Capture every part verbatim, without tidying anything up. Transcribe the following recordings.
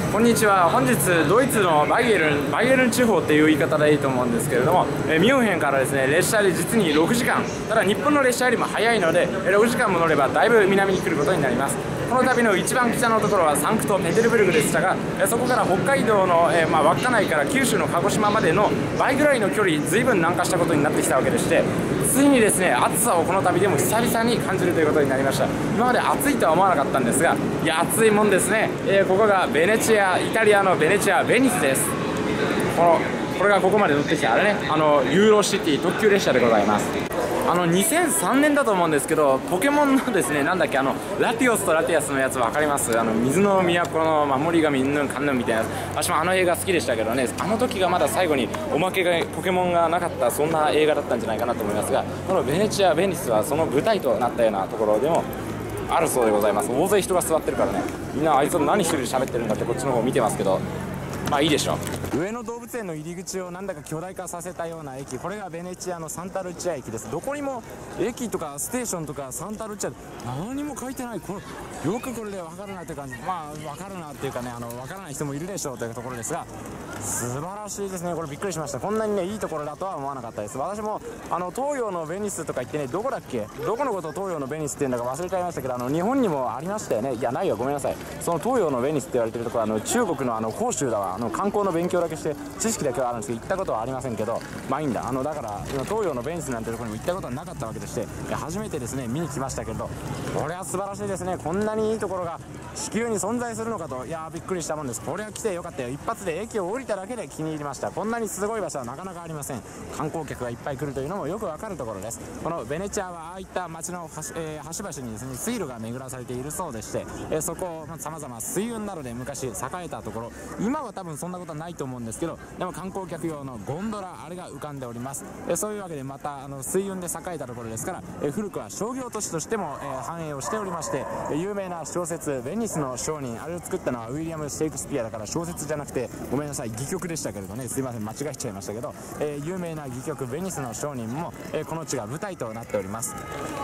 こんにちは。本日ドイツのバイエルンバイエルン地方っていう言い方でいいと思うんですけれども、えミュンヘンからですね列車で実にろくじかん、ただ日本の列車よりも早いのでろくじかんも乗ればだいぶ南に来ることになります。この旅の一番北のところはサンクトペテルブルクでしたが、そこから北海道の、えーまあ、稚内から九州の鹿児島までの倍ぐらいの距離、随分南下したことになってきたわけでして、ついにですね暑さをこの旅でも久々に感じるということになりました。今まで暑いとは思わなかったんですが、いや暑いもんですね。えー、ここがベネチア、イタリアのベネチアベニスです。このこれがここまで乗ってきたあれね、あのユーロシティ特急列車でございます。あのにせんさんねんだと思うんですけど、ポケモンのですねなんだっけ、あのラティオスとラティアスのやつ分かります？あの水の都の守り神うんぬんかんぬんみたいなやつ、私もあの映画好きでしたけどね、あの時がまだ最後におまけがポケモンがなかった、そんな映画だったんじゃないかなと思いますが、このベネチアベニスはその舞台となったようなところでもあるそうでございます。大勢人が座ってるからね、みんなあいつ何一人で喋ってるんだってこっちの方見てますけど、まあいいでしょう。上野動物園の入り口をなんだか巨大化させたような駅、これがベネチアのサンタルチア駅です。どこにも駅とかステーションとかサンタルチア何も書いてない。これよくこれで分かるなという感じ、まあ分かるなっていうかね、あの分からない人もいるでしょうというところですが、素晴らしいですね。これびっくりしました。こんなにねいいところだとは思わなかったです。私もあの東洋のベニスとか言ってね、どこだっけ、どこのことを東洋のベニスっていうんだか忘れちゃいましたけど、あの日本にもありましたよね。いやないよ、ごめんなさい。その東洋のベニスって言われてるところはあの中国のあの広州だわ。あの観光の勉強だけして知識だけはあるんですけど行ったことはありませんけど、まあいいんだ。あのだから今東洋のベニスなんてところにも行ったことはなかったわけでして、初めてですね見に来ましたけど、これは素晴らしいですね。こんなにいいところが地球に存在するのかと、いやーびっくりしたもんです。これは来てよかったよ。一発で駅を降りただけで気に入りました。こんなにすごい場所はなかなかありません。観光客がいっぱい来るというのもよくわかるところです。このベネチアはああいった街の端、えー、端々にですね水路が巡らされているそうでして、えー、そこをさまざま水運などで昔栄えたところ、今は多分そんなことはないと思うんですけど、でも観光客用のゴンドラ、あれが浮かんでおります。えー、そういうわけでまたあの水運で栄えたところですから、えー、古くは商業都市としても、えー、繁栄をしておりまして、えー、有名な小説ベニスの商人、あれを作ったのはウィリアム・シェイクスピアだから小説じゃなくてごめんなさい戯曲でしたけれどね、すいません間違えちゃいましたけど、えー、有名な戯曲ベニスの商人も、えー、この地が舞台となっております。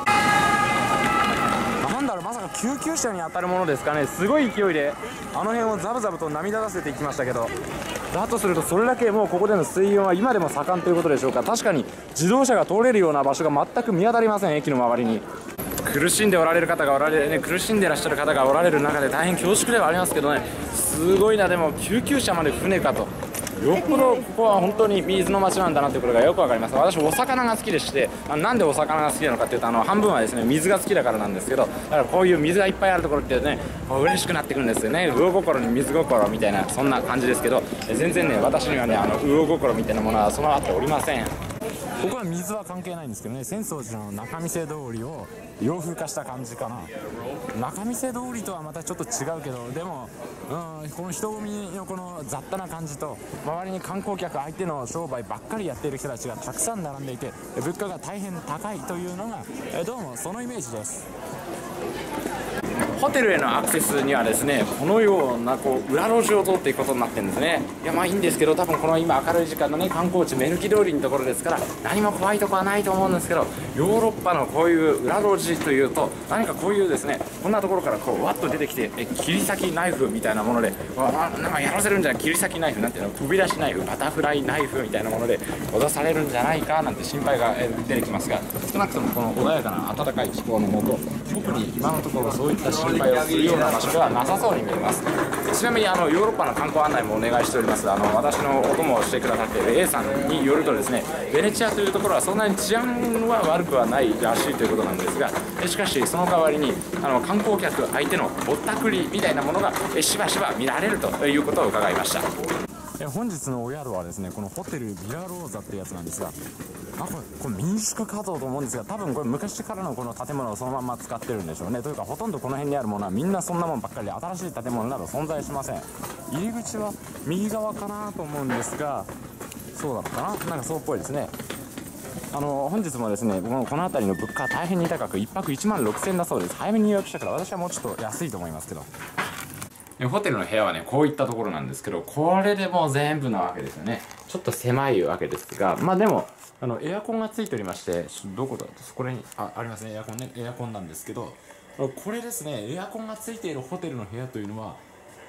なんだろう、まさか救急車に当たるものですかね。すごい勢いであの辺をザブザブと涙出せていきましたけど、だとするとそれだけもうここでの水運は今でも盛んということでしょうか。確かに自動車が通れるような場所が全く見当たりません。駅の周りに苦しんでおられる方がおられるね、苦しんでらっしゃる方がおられる中で大変恐縮ではありますけどね、すごいな。でも救急車まで船かと、よっぽどここは本当に水の町なんだなということがよくわかります。私お魚が好きでして、なんでお魚が好きなのかっていうと、あの半分はですね水が好きだからなんですけど、だからこういう水がいっぱいあるところってね嬉しくなってくるんですよね。魚心に水心みたいなそんな感じですけど、全然ね私にはねあの魚心みたいなものは備わっておりません。ここは水は関係ないんですけどね、浅草寺の仲見世通りを洋風化した感じかな。仲見世通りとはまたちょっと違うけど、でも、うん、この人混みのこの雑多な感じと、周りに観光客相手の商売ばっかりやっている人たちがたくさん並んでいて、物価が大変高いというのがどうもそのイメージです。ホテルへのアクセスにはですねこのようなこう裏路地を通っていくことになってるんですね。いやまあいいんですけど、多分この今明るい時間のね観光地目抜き通りのところですから何も怖いとこはないと思うんですけど、ヨーロッパのこういう裏路地というと何かこういうですねこんなところからこうわっと出てきてえ切り裂きナイフみたいなものでわなんかやらせるんじゃない、切り裂きナイフなんていうの、飛び出しナイフ、バタフライナイフみたいなもので脅されるんじゃないかなんて心配が出てきますが、少なくともこの穏やかな暖かい気候のもと、特に今のところそういった心配をするような場所ではなさそうに見えます。ちなみにあのヨーロッパの観光案内もお願いしております。あの私のお供をしてくださっている A さんによるとですね、ベネチアというところはそんなに治安は悪くはないらしいということなんですが、しかしその代わりにあの観光客相手のぼったくりみたいなものがしばしば見られるということを伺いました。本日のお宿はですねこのホテルビラローザってやつなんですが、あこれこれ民宿かと思うんですが、多分これ昔からのこの建物をそのまま使ってるんでしょうね。というかほとんどこの辺にあるものはみんなそんなもんばっかりで新しい建物など存在しません。入り口は右側かなと思うんですが、そうだったかな、なんかそうっぽいですね。あの本日もですねこのこの辺りの物価は大変に高くいっぱくいちまんろくせんだそうです。早めに予約したから私はもうちょっと安いと思いますけど、ホテルの部屋はねこういったところなんですけど、これでもう全部なわけですよね。ちょっと狭いわけですが、まあでもあのエアコンがついておりまして、どこだとこれに あ, ありますね、エアコンね、エアコンなんですけど、これですねエアコンがついているホテルの部屋というのは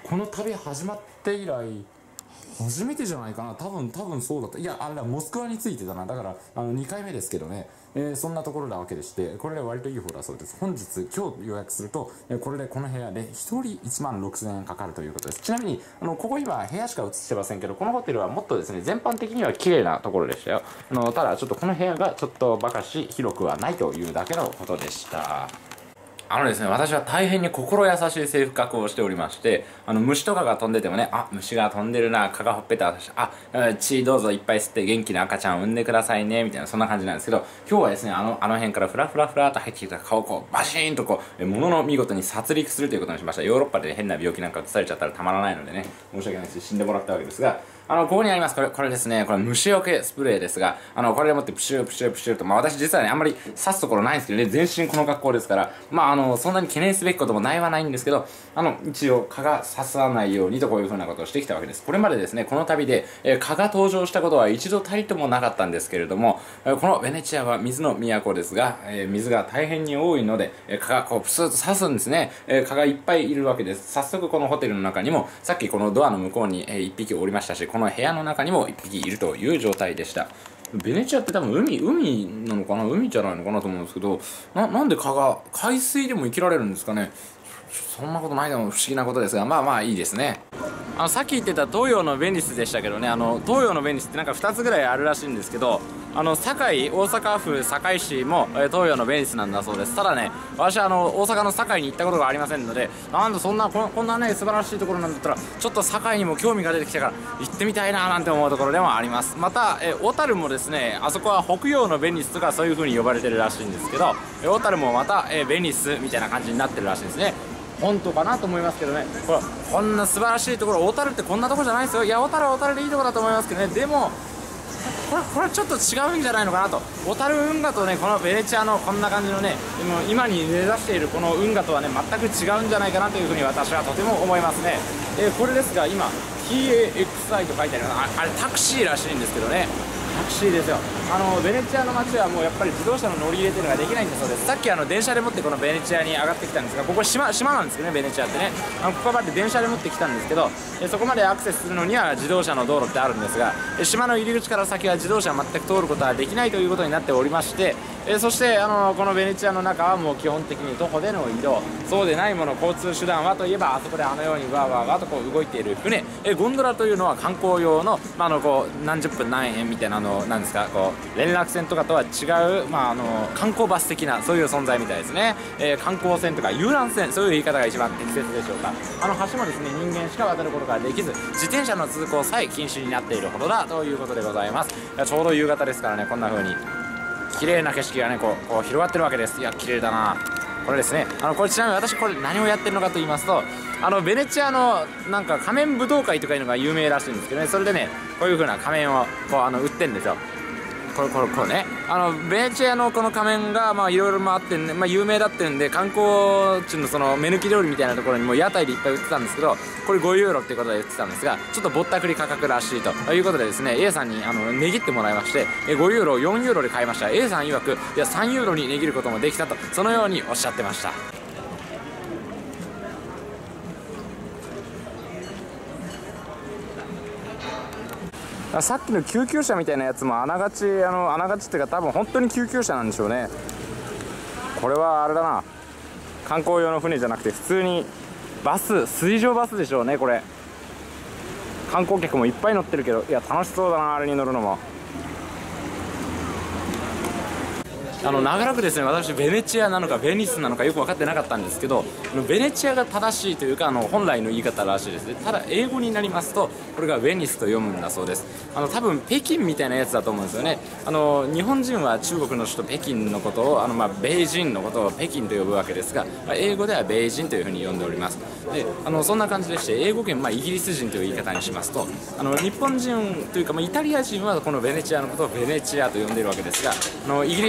この旅始まって以来初めてじゃないかな。多分多分そうだった。いや、あれだ、モスクワについてたな。だからあのにかいめですけどね、えー、そんなところなわけでして、これで割といい方だそうです。本日今日予約すると、えー、これでこの部屋でひとりいちまんろくせんえんかかるということです。ちなみにあのここ今部屋しか映してませんけど、このホテルはもっとですね、全般的には綺麗なところでしたよ。あのただちょっとこの部屋がちょっとばかし広くはないというだけのことでした。あのですね、私は大変に心優しい性格をしておりまして、あの虫とかが飛んでてもね、あ、虫が飛んでるな、蚊がほっぺた渡して、あ、血どうぞいっぱい吸って元気な赤ちゃんを産んでくださいね、みたいな、そんな感じなんですけど、今日はですね、あの、あの辺からフラフラフラと入ってきた蚊をこう、バシーンとこう、ものの見事に殺戮するということにしました。ヨーロッパで変な病気なんか移されちゃったらたまらないのでね、申し訳ないですし、死んでもらったわけですが、あの、ここにあります。これ、これですね。これ、虫除けスプレーですが、あの、これでもってプシュープシュープシューと、まあ私実はね、あんまり刺すところないんですけどね、全身この格好ですから、まああの、そんなに懸念すべきこともないはないんですけど、あの、一応、蚊が刺さないようにとこういう風なことをしてきたわけです。これまでですね、この旅で、えー、蚊が登場したことは一度たりともなかったんですけれども、えー、このベネチアは水の都ですが、えー、水が大変に多いので、えー、蚊がこう、プスーと刺すんですね。えー、蚊がいっぱいいるわけです。早速このホテルの中にも、さっきこのドアの向こうに、えー、いっぴきおりましたし、この部屋の中にもいっぴきいるという状態でした。ベネチアって多分海、海なのかな、海じゃないのかなと思うんですけど、な、なんで蚊が海水でも生きられるんですかね。そんなことないでも不思議なことですが、まあまあいいですね。あのさっき言ってた東洋のベニスでしたけどね、あの東洋のベニスってなんかふたつぐらいあるらしいんですけど、あの堺、大阪府堺市も、えー、東洋のベニスなんだそうです。ただね、私はあの大阪の堺に行ったことがありませんので、なんだそんなここんなね素晴らしいところなんだったら、ちょっと堺にも興味が出てきたから行ってみたいななんて思うところでもあります。また、えー、小樽もですね、あそこは北洋のベニスとかそういう風に呼ばれてるらしいんですけど、えー、小樽もまた、えー、ベニスみたいな感じになってるらしいですね。本当かなと思いますけどね。これこんな素晴らしいところ、小樽ってこんなところじゃないですよ。いや、小樽は小樽でいいところだと思いますけどね。でもこれこれちょっと違うんじゃないのかなと。小樽運河とね、このベネチアのこんな感じのね、今に根ざしているこの運河とはね、全く違うんじゃないかなというふうに私はとても思いますね。えー、これですが今 ティーエーエックスアイ と書いてあるのは、あれタクシーらしいんですけどね。タクシーですよ。あのベネチアの街はもうやっぱり自動車の乗り入れというのができないんだそうです。さっきあの電車でもってこのベネチアに上がってきたんですが、ここ島島なんですけどね、ベネチアってね、あのここまで電車で持ってきたんですけど、えそこまでアクセスするのには自動車の道路ってあるんですが、え島の入り口から先は自動車は全く通ることはできないということになっておりまして、えそしてあのこのベネチアの中はもう基本的に徒歩での移動、そうでないもの交通手段はといえば、あそこであのようにわーわーわーとこう動いている船、えゴンドラというのは観光用の、まあ、あのこう何十分何円みたいなのなんですか、こう連絡船とかとは違う、まあ、あの観光バス的なそういう存在みたいですね。えー、観光船とか遊覧船、そういう言い方が一番適切でしょうか。あの橋もですね、人間しか渡ることができず、自転車の通行さえ禁止になっているほどだということでございます。いやちょうど夕方ですからね、こんな風に綺麗な景色がねこう、こう広がってるわけです。いや綺麗だな。これですね、あのこれちなみに私これ何をやってるのかと言いますと、あのベネチアのなんか仮面舞踏会とかいうのが有名らしいんですけどね、それでねこういう風な仮面をこうあの売ってるんですよ。これこれこれね、あのベネチアのこの仮面がまあいろいろ回ってん、ね、まあ、有名だってんで、観光地のその目抜き料理みたいなところにも屋台でいっぱい売ってたんですけど、これごユーロっていうことで売ってたんですが、ちょっとぼったくり価格らしいということでですね、 A さんにあの値切ってもらいまして、ごユーロをよんユーロで買いました。 A さん曰くいやさんユーロに値切ることもできたと、そのようにおっしゃってました。さっきの救急車みたいなやつもあながちあのあながちっていうか多分本当に救急車なんでしょうね。これはあれだな、観光用の船じゃなくて普通にバス、水上バスでしょうね。これ観光客もいっぱい乗ってるけど、いや楽しそうだな、あれに乗るのも。あの長らくですね、私ベネチアなのかベニスなのかよく分かってなかったんですけど、ベネチアが正しいというかあの本来の言い方らしいですね。ただ英語になりますとこれがベニスと読むんだそうです。あの多分北京みたいなやつだと思うんですよね。あの日本人は中国の首都北京のことをあの、まあ、ベイジンのことを北京と呼ぶわけですが、まあ、英語ではベイジンというふうに呼んでおります。であのそんな感じでして、英語圏、まあ、イギリス人という言い方にしますと、あの日本人というか、まあ、イタリア人はこのベネチアのことをベネチアと呼んでいるわけですが、あのイギリス人は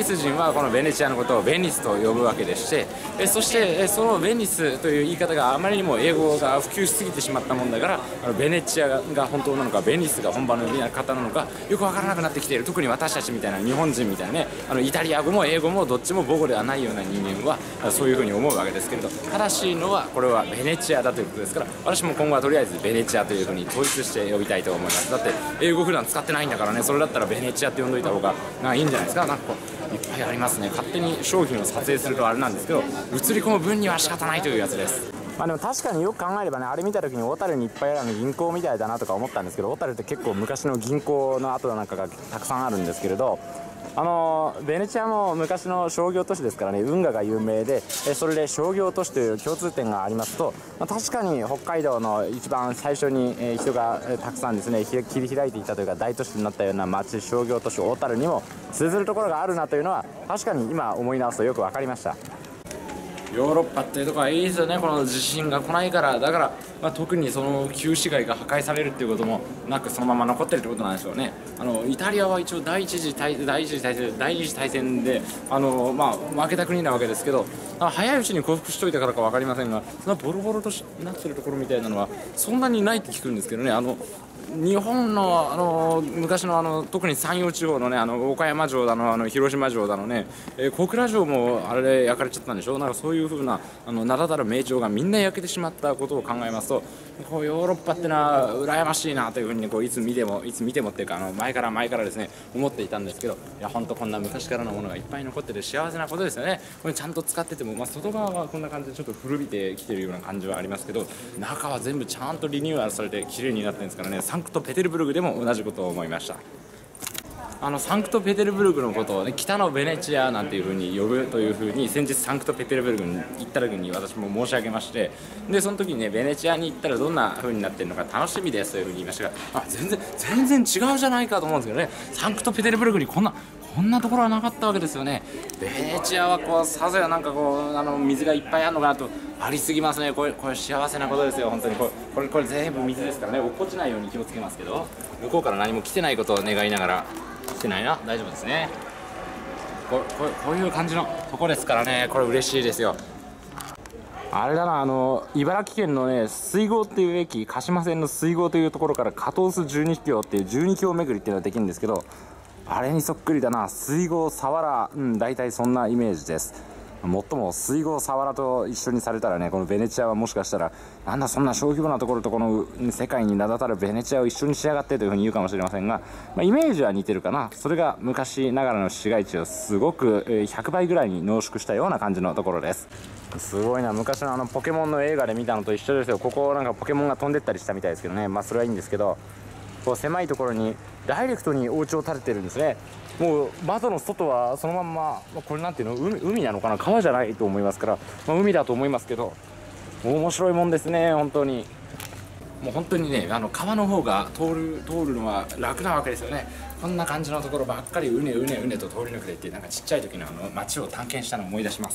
はこのベネチアのことをベニスと呼ぶわけでして、えそしてそのベニスという言い方があまりにも英語が普及しすぎてしまったもんだから、あのベネチアが本当なのかベニスが本場の呼び方なのかよく分からなくなってきている。特に私たちみたいな日本人みたいなね、あのイタリア語も英語もどっちも母語ではないような人間はそういうふうに思うわけですけれど、正しいのはこれはベネチアだということですから、私も今後はとりあえずベネチアというふうに統一して呼びたいと思います。だって英語普段使ってないんだからね、それだったらベネチアって呼んどいた方がなんかいいんじゃないですか。なんかこういっぱいありますね。勝手に商品を撮影するとあれなんですけど、映り込む分には仕方ないというやつです。まあでも確かによく考えればね、あれ見た時に小樽にいっぱいある銀行みたいだなとか思ったんですけど、小樽って結構昔の銀行の跡なんかがたくさんあるんですけれど、あのベネチアも昔の商業都市ですからね、運河が有名で、それで商業都市という共通点がありますと、まあ、確かに北海道の一番最初に人がたくさんですね切り開いていたというか大都市になったような町、商業都市小樽にも通ずるところがあるなというのは確かに今思い直すとよく分かりました。ヨーロッパっていうところはいいですよね。この地震が来ないから。だから、まあ、特にその旧市街が破壊されるっていうこともなくそのまま残ってるってことなんでしょうね。あのイタリアは一応第一次大第一次大戦第二次大戦であの、まあ、負けた国なわけですけど、早いうちに降伏しといたからか分かりませんが、そのボロボロとなってるところみたいなのはそんなにないって聞くんですけどね。あの日本の、あの昔の、あの特に山陽地方のね、あの岡山城だの、あの広島城だのね、えー、小倉城もあれで焼かれちゃったんでしょ。なんかそういう風なあの名だたる名城がみんな焼けてしまったことを考えますと、こうヨーロッパってのは羨ましいなというふうに、ね、こういつ見てもいつ見てもっていうか、あの前から前からですね思っていたんですけど、いや本当こんな昔からのものがいっぱい残ってて幸せなことですよね。これちゃんと使ってても、まあ、外側はこんな感じでちょっと古びてきてるような感じはありますけど、中は全部ちゃんとリニューアルされて綺麗になってるんですからね。サンクトペテルブルクでも同じことを思いました。あのサンクトペテルブルクのことを、ね、北のベネチアなんていう風に呼ぶという風に先日サンクトペテルブルクに行った時に私も申し上げまして、でその時にねベネチアに行ったらどんな風になってるのか楽しみですという風に言いましたが、あ全然全然違うじゃないかと思うんですけどね。サンクトペテルブルクにこんなこんなところはなかったわけですよね。ベネチアはこうさぞやなんかこうあの水がいっぱいあるのかなと、ありすぎますね。これこれ幸せなことですよ本当に。これこれこれ全部水ですからね。落っこちないように気をつけますけど、向こうから何も来てないことを願いながら。来てないな、大丈夫ですね。こここういう感じのとこですからね、これ嬉しいですよ。あれだな、あの茨城県のね水郷っていう駅、鹿島線の水郷というところから加東須十二橋っていう十二橋巡りっていうのができるんですけど、あれにそっくりだな。水郷佐原、うん大体そんなイメージです。もっとも水郷佐原と一緒にされたらね、このベネチアはもしかしたらなんだそんな小規模なところとこの世界に名だたるベネチアを一緒にしやがってというふうに言うかもしれませんが、まあ、イメージは似てるかな。それが昔ながらの市街地をすごくひゃくばいぐらいに濃縮したような感じのところです。すごいな、昔のあのポケモンの映画で見たのと一緒ですよ。ここなんかポケモンが飛んでったりしたみたいですけどね。まあそれはいいんですけど、こう狭いところにダイレクトにお家を建ててるんですね。もう窓の外はそのまんま、これなんていうの、海、海なのかな、川じゃないと思いますから、まあ、海だと思いますけど、面白いもんですね本当に。もう本当にね、あの川の方が通る通るのは楽なわけですよね。こんな感じのところばっかりうねうねうねと通り抜けていって、なんかちっちゃい時のあの街を探検したのを思い出します。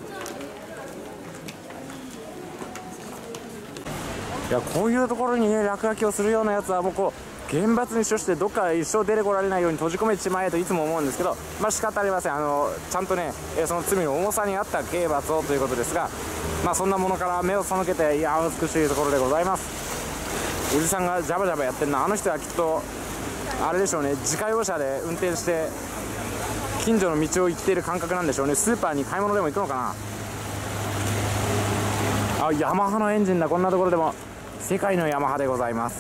いやこういうところにね落書きをするようなやつはもうこう厳罰に処してどっか一生出てこられないように閉じ込めてしまえといつも思うんですけど、まあ仕方ありません。あのちゃんとねその罪の重さに合った刑罰をということですが、まあそんなものから目を背けて、いや美しいところでございます。おじさんがジャバジャバやってるの、あの人はきっとあれでしょうね、自家用車で運転して近所の道を行っている感覚なんでしょうね。スーパーに買い物でも行くのかな。あ、ヤマハのエンジンだ。こんなところでも世界のヤマハでございます。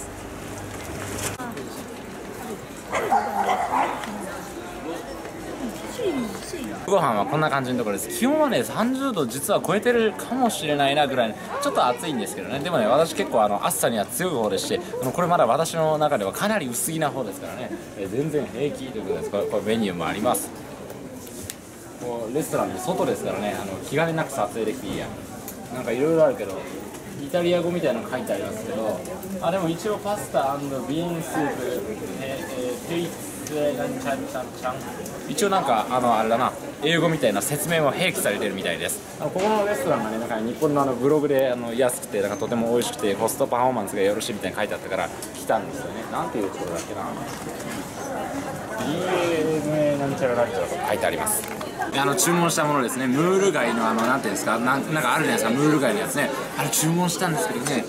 ご飯はこんな感じのところです。気温はねさんじゅうど実は超えてるかもしれないなぐらい、ちょっと暑いんですけどね。でもね私結構あの暑さには強い方でして、あのこれまだ私の中ではかなり薄着な方ですからね、え全然平気ということです。これ、これメニューもあります。こうレストランの外ですからね、あの気兼ねなく撮影できていいや。なんかいろいろあるけどイタリア語みたいなの書いてありますけど、あでも一応パスタ&ビーンスープ、えー、テイツなんちゃんちゃんちゃん、一応なんかあのあれだな、英語みたいな説明も併記されてるみたいです。あのここのレストランがね、なんか日本のあのブログであの安くてなんかとても美味しくてコストパフォーマンスがよろしいみたいに書いてあったから来たんですよね。なんていうところだっけな、 ビーエムエー なんちゃチュラルラと書いてあります。であの注文したものですね、ムール貝のあのなんていうんですか、なんなんかあるじゃないですか、ムール貝のやつね、あれ注文したんですけどね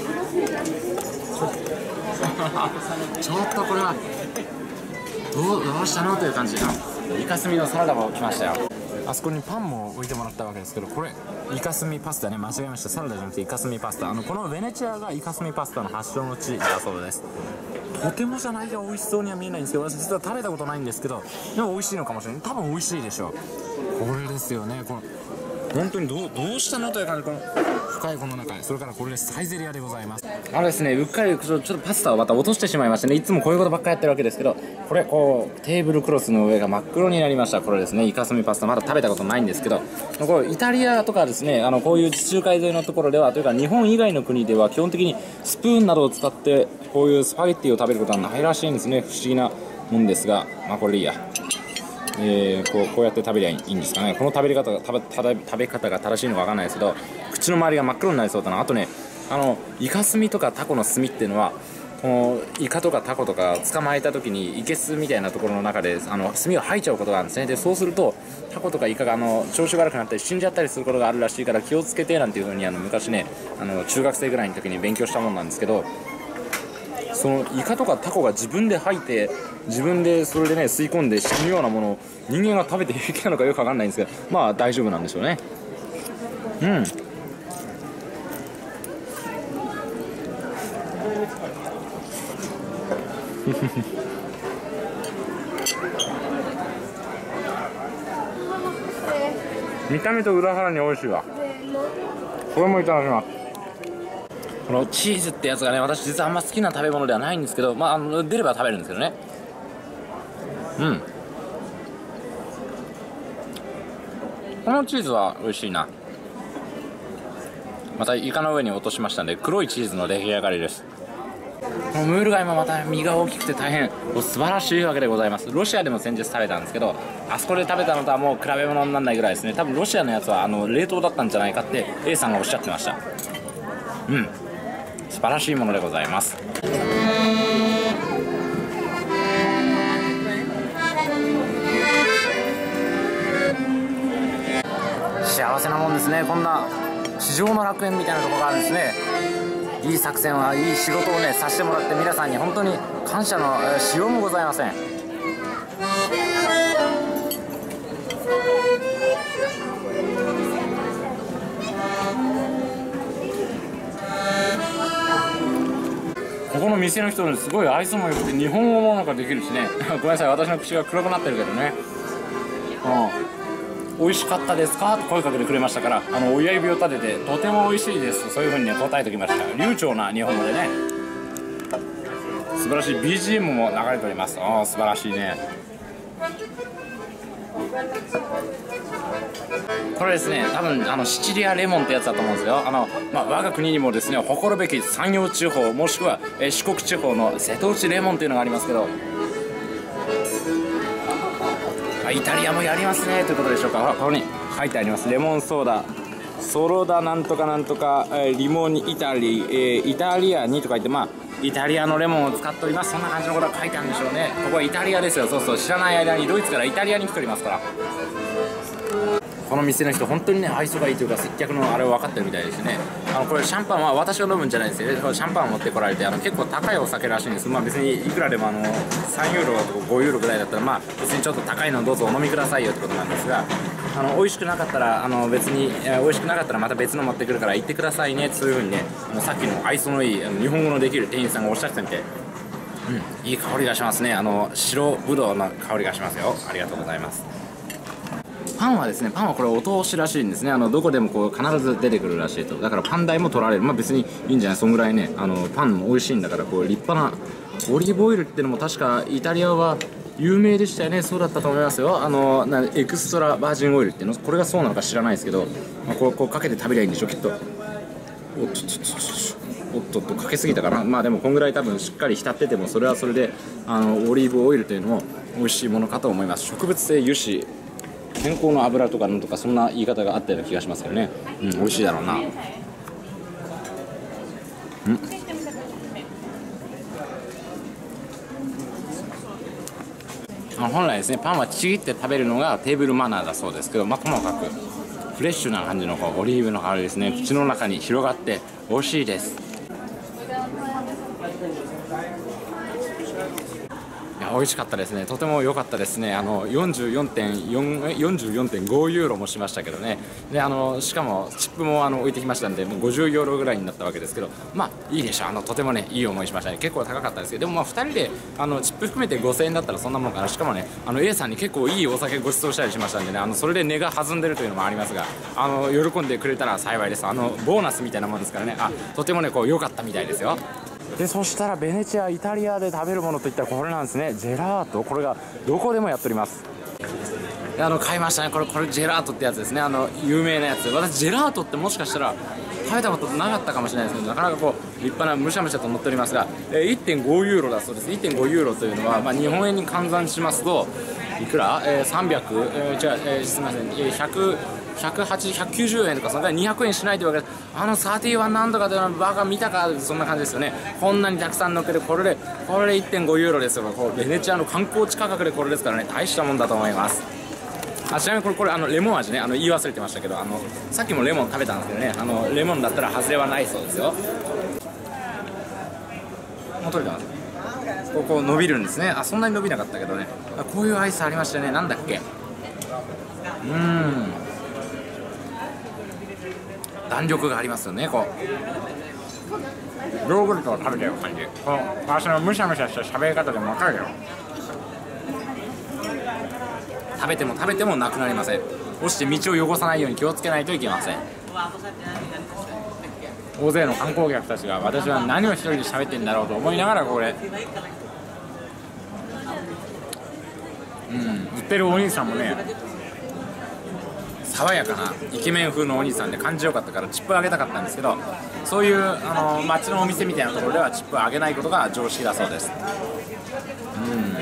ちょっとこれはどうどうしたのという感じのイカスミのサラダも来ましたよ。あそこにパンも置いてもらったわけですけど、これイカスミパスタね、間違えました、サラダじゃなくてイカスミパスタ。あのこのベネチアがイカスミパスタの発祥の地だそうです。とてもじゃないが美味しそうには見えないんですけど、私実は食べたことないんですけど、でも美味しいのかもしれない。多分美味しいでしょう。これですよね、この本当にどうどうしたのという感じ、この深いこの中で。それからこれです、サイゼリアでございます。あのですね、うっかりちょっとパスタをまた落としてしまいましてね、いつもこういうことばっかりやってるわけですけど、これこうテーブルクロスの上が真っ黒になりました。これですね、イカスミパスタ、まだ食べたことないんですけど、これイタリアとかですね、あのこういう地中海沿いのところではというか日本以外の国では基本的にスプーンなどを使ってこういうスパゲッティを食べることはないらしいんですね。不思議なもんですが、まあこれでいいや。えー、こうこうやって食べりゃいいんですかね。この食べ方が食べ食べ方が正しいのか分かんないですけど、口の周りが真っ黒になりそうだな。あとね、あのイカスミとかタコの炭っていうのは、このイカとかタコとか捕まえた時にイケスみたいなところの中であの炭を吐いちゃうことがあるんですね。でそうするとタコとかイカがあの調子が悪くなったり死んじゃったりすることがあるらしいから気をつけてなんていうふうにあの昔ね、あの中学生ぐらいの時に勉強したもんなんですけど、そのイカとかタコが自分で吐いて自分でそれでね吸い込んで死ぬようなものを人間が食べて平気なのかよく分かんないんですけど、まあ大丈夫なんでしょうね。うん見た目と裏腹に美味しいわ。これもいただきます。このチーズってやつがね、私実はあんま好きな食べ物ではないんですけど、まあ、あの出れば食べるんですけどね。うんこのチーズは美味しいな。またイカの上に落としましたんで、黒いチーズの出来上がりです。このムール貝もまた身が大きくて大変素晴らしいわけでございます。ロシアでも先日食べたんですけど、あそこで食べたのとはもう比べ物にならないぐらいですね。多分ロシアのやつはあの冷凍だったんじゃないかって A さんがおっしゃってました。うん素晴らしいものでございます。幸せなもんですね。こんな地上の楽園みたいなところがあるんですね。いい作戦はいい仕事をねさせてもらって、皆さんに本当に感謝のしようもございません。ここの店の人にすごい愛想も良くて日本語もなんかできるしねごめんなさい、私の口が黒くなってるけどね。うん美味しかったですかと声かけてくれましたから、あの親指を立ててとても美味しいですそういう風にね答えておきました。流暢な日本語でね、素晴らしい ビージーエム も流れております。ああ素晴らしいね。これですね、多分あのシチリアレモンってやつだと思うんですよ。あの、まあ、我が国にもですね誇るべき山陽地方もしくは、えー、四国地方の瀬戸内レモンっていうのがありますけど、イタリアもやりますねということでしょうか。ほらここに書いてあります。レモンソーダソロダなんとかなんとか、えー、リモニイタリ、えー、イタリアにとか言って、まあイタリアのレモンを使っております。そんな感じのことが書いてあるんでしょうね。ここはイタリアですよ。そうそう、知らない間にドイツからイタリアに来ておりますから。この店の人本当にね愛想がいいというか接客のあれを分かってるみたいですね。あのこれシャンパンは私が飲むんじゃないですよ。これシャンパンを持ってこられて、あの結構高いお酒らしいんです。まあ別にいくらでもあのさんユーロとかごユーロぐらいだったら、まあ別にちょっと高いのどうぞお飲みくださいよってことなんですが、あの美味しくなかったらあの別に美味しくなかったらまた別の持ってくるから行ってくださいね、そういうふうにね、あのさっきの愛想のいいあの日本語のできる店員さんがおっしゃってみて、うん、いい香りがしますね。あの白ぶどうの香りがしますよ。ありがとうございます。パンはですね、パンはこれお通しらしいんですね。あのどこでもこう必ず出てくるらしいと。だからパン代も取られる。まあ別にいいんじゃない、そんぐらいね、あのパンも美味しいんだから、こう立派なオリーブオイルっていうのも確かイタリアは有名でしたよね。そうだったと思いますよ。あのなエクストラバージンオイルっていうの、これがそうなのか知らないですけど、まあ、こうこうかけて食べりゃいいんでしょきっと。おっとっとっとおっとっとかけすぎたかな。まあでもこんぐらい多分しっかり浸っててもそれはそれであのオリーブオイルというのも美味しいものかと思います。植物性油脂、健康の油とかなんとかそんな言い方があったような気がしますけどね。うん、美味しいだろうな。うんあの本来ですねパンはちぎって食べるのがテーブルマナーだそうですけど、まあ、ともかくフレッシュな感じのこうオリーブの香りですね、口の中に広がって美味しいです。いや美味しかったですね。とても良かったですね。あの よんじゅうよんてんよん よんじゅうよんてんごユーロもしましたけどね。であのしかもチップもあの置いてきましたんで、もうごじゅうユーロぐらいになったわけですけど、まあいいでしょう。あのとてもねいい思いしましたね。結構高かったですけど、でもまあふたりであのチップ含めてごせんえんだったらそんなもんかな。しかもねあの A さんに結構いいお酒ご馳走したりしましたんでね、あのそれで値が弾んでるというのもありますが、あの喜んでくれたら幸いです。あのボーナスみたいなもんですからね。あとてもねこう良かったみたいですよ。でそしたらベネチアイタリアで食べるものといったらこれなんですね。ジェラート、これがどこでもやっております。であの買いましたね。これこれジェラートってやつですね。あの有名なやつ。私ジェラートってもしかしたら食べたことなかったかもしれないですけど、なかなかこう立派なむしゃむしゃと乗っておりますが、えー、いってんごユーロだそうです。 いってんごユーロというのは、まあ、日本円に換算しますといくら、えー、さんびゃく、えー、違う、えー、すみません、えー、ひゃくひゃくはちじゅう、ひゃくきゅうじゅうえんとかそのぐらいにひゃくえんしないというわけです。あのサーティワンなんとかというのバカ見たか、そんな感じですよね。こんなにたくさん乗っけてこれでこれで いってんごユーロですよ。こうベネチアの観光地価格でこれですからね、大したもんだと思います。あちなみにこれこれあのレモン味ね、あの言い忘れてましたけど、あのさっきもレモン食べたんですけどね、あのレモンだったら外れはないそうですよ。もう取れてます。ここ伸びるんですね。あそんなに伸びなかったけどね。こういうアイスありましたね。なんだっけ、うーん弾力がありますよね。こうヨーグルトを食べてる感じ、この私のむしゃむしゃした喋り方でも分かるよ。食べても食べてもなくなりません。そして道を汚さないように気をつけないといけません。大勢の観光客たちが私は何を一人で喋ってんだろうと思いながらこれうん売ってるお兄さんもね爽やかなイケメン風のお兄さんで感じよかったからチップあげたかったんですけど、そういうあの街のお店みたいなところではチップあげないことが常識だそうです。うん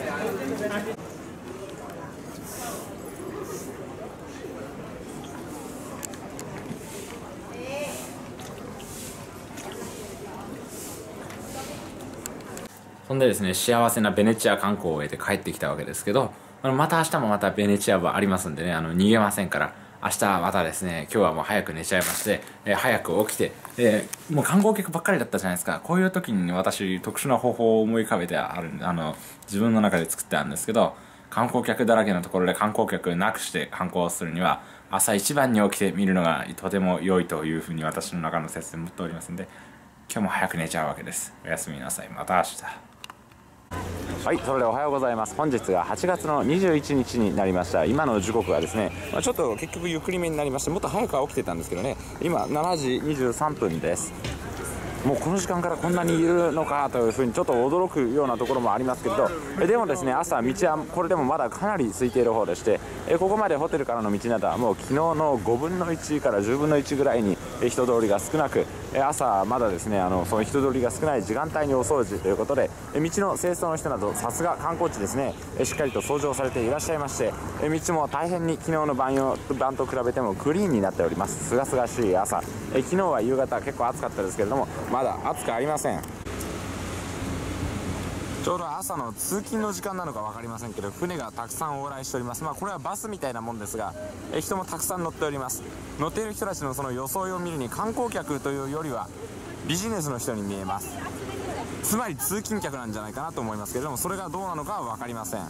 そんでですね、幸せなベネチア観光を終えて帰ってきたわけですけど、あのまた明日もまたベネチアはありますんでね、あの逃げませんから、明日またですね、今日はもう早く寝ちゃいまして、えー、早く起きて、えー、もう観光客ばっかりだったじゃないですか。こういう時に私特殊な方法を思い浮かべてあるあの自分の中で作ってあるんですけど、観光客だらけのところで観光客なくして観光をするには朝一番に起きて見るのがとても良いというふうに私の中の説で持っておりますんで、今日も早く寝ちゃうわけです。おやすみなさい。また明日。はい、それでおはようございます。本日がはちがつのにじゅういちにちになりました。今の時刻はですね、まあ、ちょっと結局ゆっくりめになりまして、もっと早くは起きてたんですけどね、今しちじにじゅうさんぷんです。もうこの時間からこんなにいるのかというふうにちょっと驚くようなところもありますけれど、えでもですね、朝道はこれでもまだかなり空いている方でして、えここまでホテルからの道などはもう昨日のごぶんのいちからじゅうぶんのいちぐらいに人通りが少なく、え朝まだですね、あのその人通りが少ない時間帯にお掃除ということで、え道の清掃の人などさすが観光地ですね、えしっかりと掃除をされていらっしゃいまして、え道も大変に昨日の晩よ晩と比べてもクリーンになっております。すがすがしい朝、え昨日は夕方結構暑かったですけれども、まだ暑くありません。ちょうど朝の通勤の時間なのか分かりませんけど、船がたくさん往来しております。まあこれはバスみたいなもんですが、え人もたくさん乗っております。乗っている人たちのその装いを見るに観光客というよりはビジネスの人に見えます。つまり通勤客なんじゃないかなと思いますけれども、それがどうなのかは分かりません。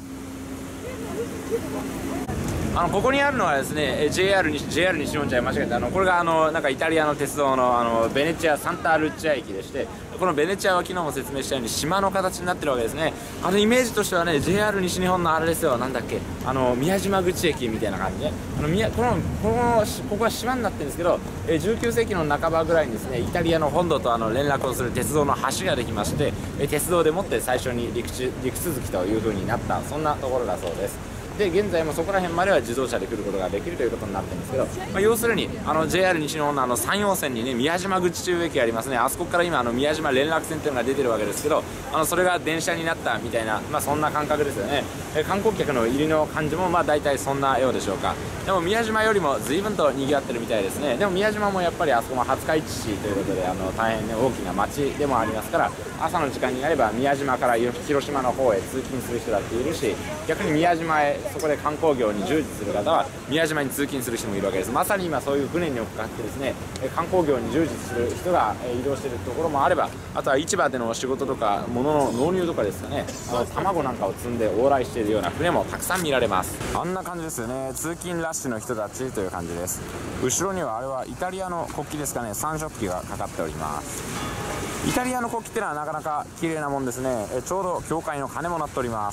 あのここにあるのはですね ジェイアール に ジェイアール 西日本じゃ間違えた、あのこれがあのなんかイタリアの鉄道のあのベネチアサンタルッチャ駅でして、このベネチアは昨日も説明したように島の形になってるわけですね。あのイメージとしてはね ジェイアール 西日本のあれですよ、なんだっけ、あの宮島口駅みたいな感じで、あの宮このこのここは島になってるんですけど、えじゅうきゅうせいきの半ばぐらいにですねイタリアの本土とあの連絡をする鉄道の橋ができまして、え鉄道でもって最初に陸地陸続きという風になった、そんなところだそうです。 で現在もそこら辺までは自動車で来ることができるということになってるんですけど、まあ、要するにあの ジェイアール 西日本のあの山陽線にね宮島口という駅がありますね。あそこから今あの宮島連絡線っていうのが出てるわけですけど、あのそれが電車になったみたいな、まあ、そんな感覚ですよね。え観光客の入りの感じもまあ大体そんなようでしょうか。でも宮島よりも随分と賑わってるみたいですね。でも宮島もやっぱりあそこも廿日市市ということであの大変ね大きな町でもありますから、朝の時間になれば宮島から広島の方へ通勤する人だっているし、逆に宮島へそこで観光業に従事する方は宮島に通勤する人もいるわけです。まさに今そういう船に乗っかってですね観光業に従事する人が移動しているところもあれば、あとは市場での仕事とか物の納入とかですかね、あの卵なんかを積んで往来しているような船もたくさん見られます。あんな感じですよね。通勤ラッシュの人たちという感じです。後ろにはあれはイタリアの国旗ですかね、三色旗がかかっております。イタリアの国旗ってのはなかなか綺麗なもんですね。えちょうど教会の鐘も鳴っております。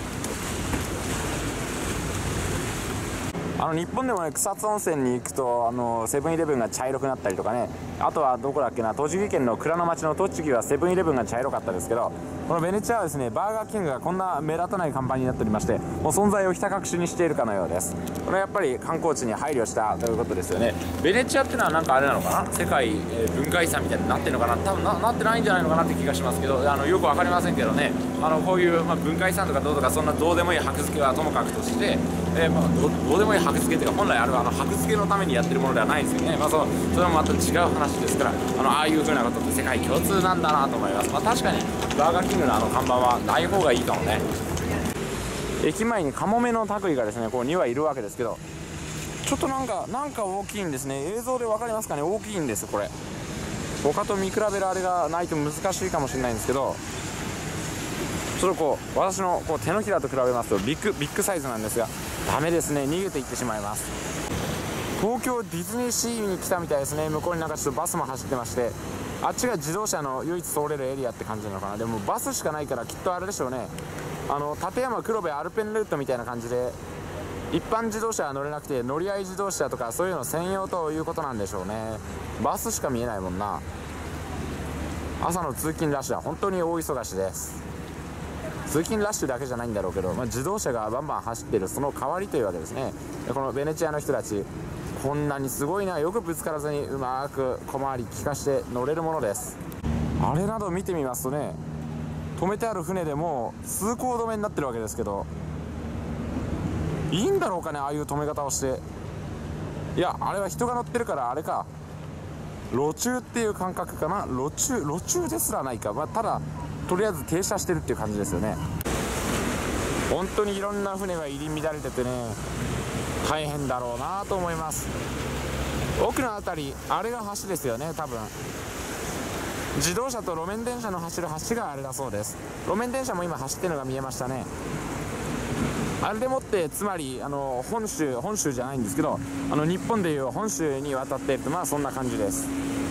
あの日本でもね草津温泉に行くとあのセブンイレブンが茶色くなったりとかね、あとはどこだっけな、栃木県の蔵の町の栃木はセブンイレブンが茶色かったですけど、このベネチアはですねバーガーキングがこんな目立たない看板になっておりまして、もう存在をひた隠しにしているかのようです。これはやっぱり観光地に配慮したということですよね。ベネチアってのはなんかあれなのかな、世界、えー、文化遺産みたいになってるのかな、多分 な, なってないんじゃないのかなって気がしますけど、あのよく分かりませんけどね、あのこういう、まあ、文化遺産とかどうとかそんなどうでもいい箔付けはともかくとして、えーまあ、ど, どうでもいい箔付けっていうか本来あれはあの箔付けのためにやってるものではないんですよね。まあ、そ, それもまた違う話ですから、あのああいう風なことって世界共通なんだなと思います。まあ、確かにバーガーキングのあの看板はない方がいいかもね。駅前にカモメの類がですねこうにはいるわけですけど、ちょっとなんかなんか大きいんですね。映像で分かりますかね、大きいんです。これ他と見比べるあれがないと難しいかもしれないんですけど、ちょっとこう私のこう手のひらと比べますとビッグビッグサイズなんですが、ダメですね、逃げていってしまいます。東京ディズニーシーに来たみたいですね。向こうになんかちょっとバスも走ってまして、あっちが自動車の唯一通れるエリアって感じなのかな。でもバスしかないからきっとあれでしょうね、あの立山黒部アルペンルートみたいな感じで一般自動車は乗れなくて乗り合い自動車とかそういうの専用ということなんでしょうね。バスしか見えないもんな。朝の通勤ラッシュは本当に大忙しです。通勤ラッシュだけじゃないんだろうけど、まあ、自動車がバンバン走っているその代わりというわけですね。でこのベネチアの人たちこんなにすごいな、よくぶつからずにうまく小回り利かして乗れるものです。あれなど見てみますとね、止めてある船でも通行止めになってるわけですけど、いいんだろうかね、ああいう止め方をして。いやあれは人が乗ってるからあれか、路駐っていう感覚かな。路駐路駐ですらないか、まあ、ただとりあえず停車してるっていう感じですよね。本当にいろんな船が入り乱れててね大変だろうなと思います。奥の辺りあれが橋ですよね。多分自動車と路面電車の走る橋があれだそうです。路面電車も今走ってるのが見えましたね。あれでもってつまりあの本州本州じゃないんですけど、あの日本でいう本州に渡っているとまあそんな感じです。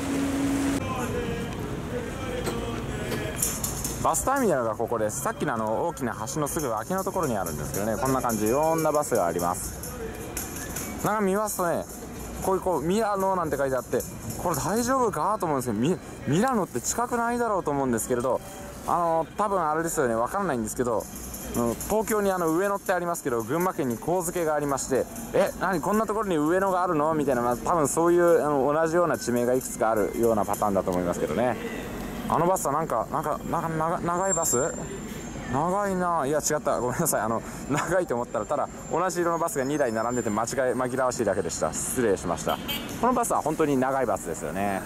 バスターミナルがここです。さっきのあの大きな橋のすぐ脇のところにあるんですけどね、こんな感じいろんなバスがあります。なんか見ますとね、こういうこうミラノなんて書いてあって、これ大丈夫かと思うんですけど、 ミ, ミラノって近くないだろうと思うんですけれど、あの多分あれですよね、分からないんですけど、東京にあの上野ってありますけど群馬県に上野がありまして、え何こんなところに上野があるのみたいな、まあ、多分そういうあの同じような地名がいくつかあるようなパターンだと思いますけどね。あのバスはなんかなんかなんか長長いバス長いな。いや違った、ごめんなさい、あの長いと思ったらただ同じ色のバスがにだい並んでて間違い紛らわしいだけでした。失礼しました。このバスは本当に長いバスですよね。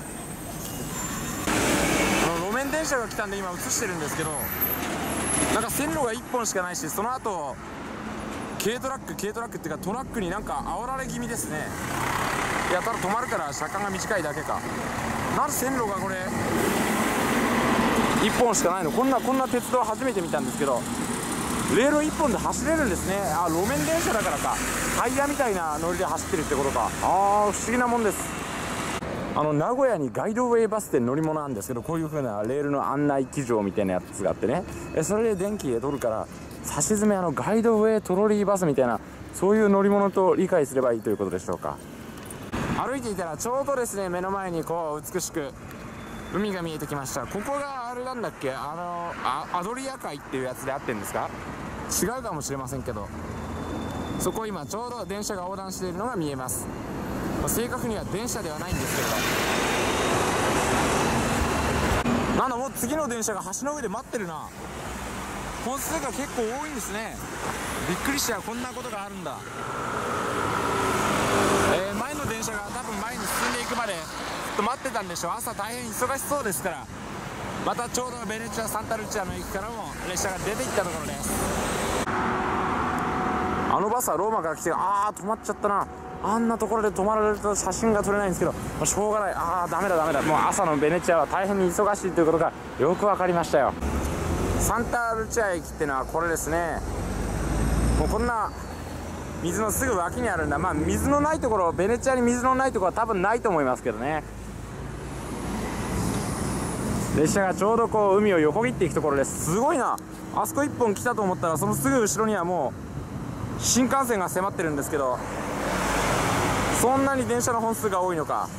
あの路面電車が来たんで今映してるんですけど、なんか線路がいっぽんしかないし、その後軽トラック軽トラックっていうかトラックになんか煽られ気味ですね。いやただ止まるから車間が短いだけか。なんで線路がこれいっぽんしかないの。こんなこんな鉄道初めて見たんですけど、レールいっぽんで走れるんですね。あ、路面電車だからか、タイヤみたいな乗りで走ってるってことか。あー不思議なもんです。あの名古屋にガイドウェイバスって乗り物なんですけど、こういう風なレールの案内機場みたいなやつがあってね、えそれで電気で取るから差し詰めあのガイドウェイトロリーバスみたいな、そういう乗り物と理解すればいいということでしょうか。歩いていたらちょうどですね目の前にこう美しく海が見えてきました。ここがあれなんだっけ、あのあアドリア海っていうやつで合ってるんですか。違うかもしれませんけど、 そこ今ちょうど電車が横断しているのが見えます。まあ、正確には電車ではないんですけれど、なんだもう次の電車が橋の上で待ってるな。本数が結構多いんですね。びっくりしたよ、こんなことがあるんだ。えー、前の電車が多分前に進んでいくまでずっと待ってたんでしょう。朝大変忙しそうですから、またちょうどベネチア・サンタルチアの駅からも列車が出ていったところです。あのバスはローマから来て、あー止まっちゃったな。あんなところで止まられると写真が撮れないんですけど、まあ、しょうがない。あーダメだダメだ、もう朝のベネチアは大変に忙しいということがよく分かりましたよ。サンタルチア駅っていうのはこれですね。もうこんな水のすぐ脇にあるんだ。まあ水のないところ、ベネチアに水のないところは多分ないと思いますけどね。列車がちょうどこう海を横切っていくところです。すごいな。あそこいっぽん来たと思ったら、そのすぐ後ろにはもう新幹線が迫ってるんですけど、そんなに電車の本数が多いのか。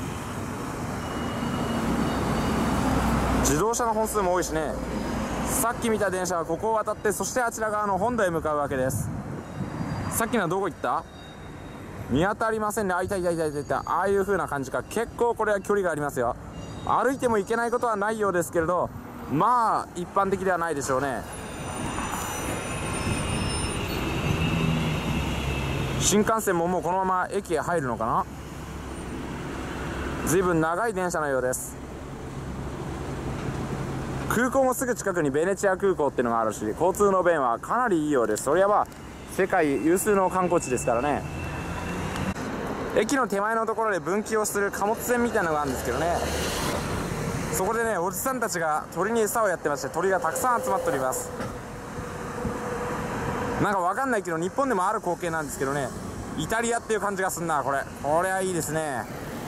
自動車の本数も多いしね。さっき見た電車はここを渡って、そしてあちら側の本土へ向かうわけです。さっきのはどこ行った？見当たりませんね。あ、いたいたいたいたいた。ああいう風な感じか。結構これは距離がありますよ。歩いても行けないことはないようですけれど、まあ一般的ではないでしょうね。新幹線ももうこのまま駅へ入るのかな。随分長い電車のようです。空港もすぐ近くにベネチア空港っていうのがあるし、交通の便はかなりいいようです。それはまあ世界有数の観光地ですからね。駅の手前のところで分岐をする貨物船みたいなのがあるんですけどね、そこでねおじさんたちが鳥に餌をやってまして、鳥がたくさん集まっております。なんかわかんないけど日本でもある光景なんですけどね、イタリアっていう感じがすんな。これこれはいいですね。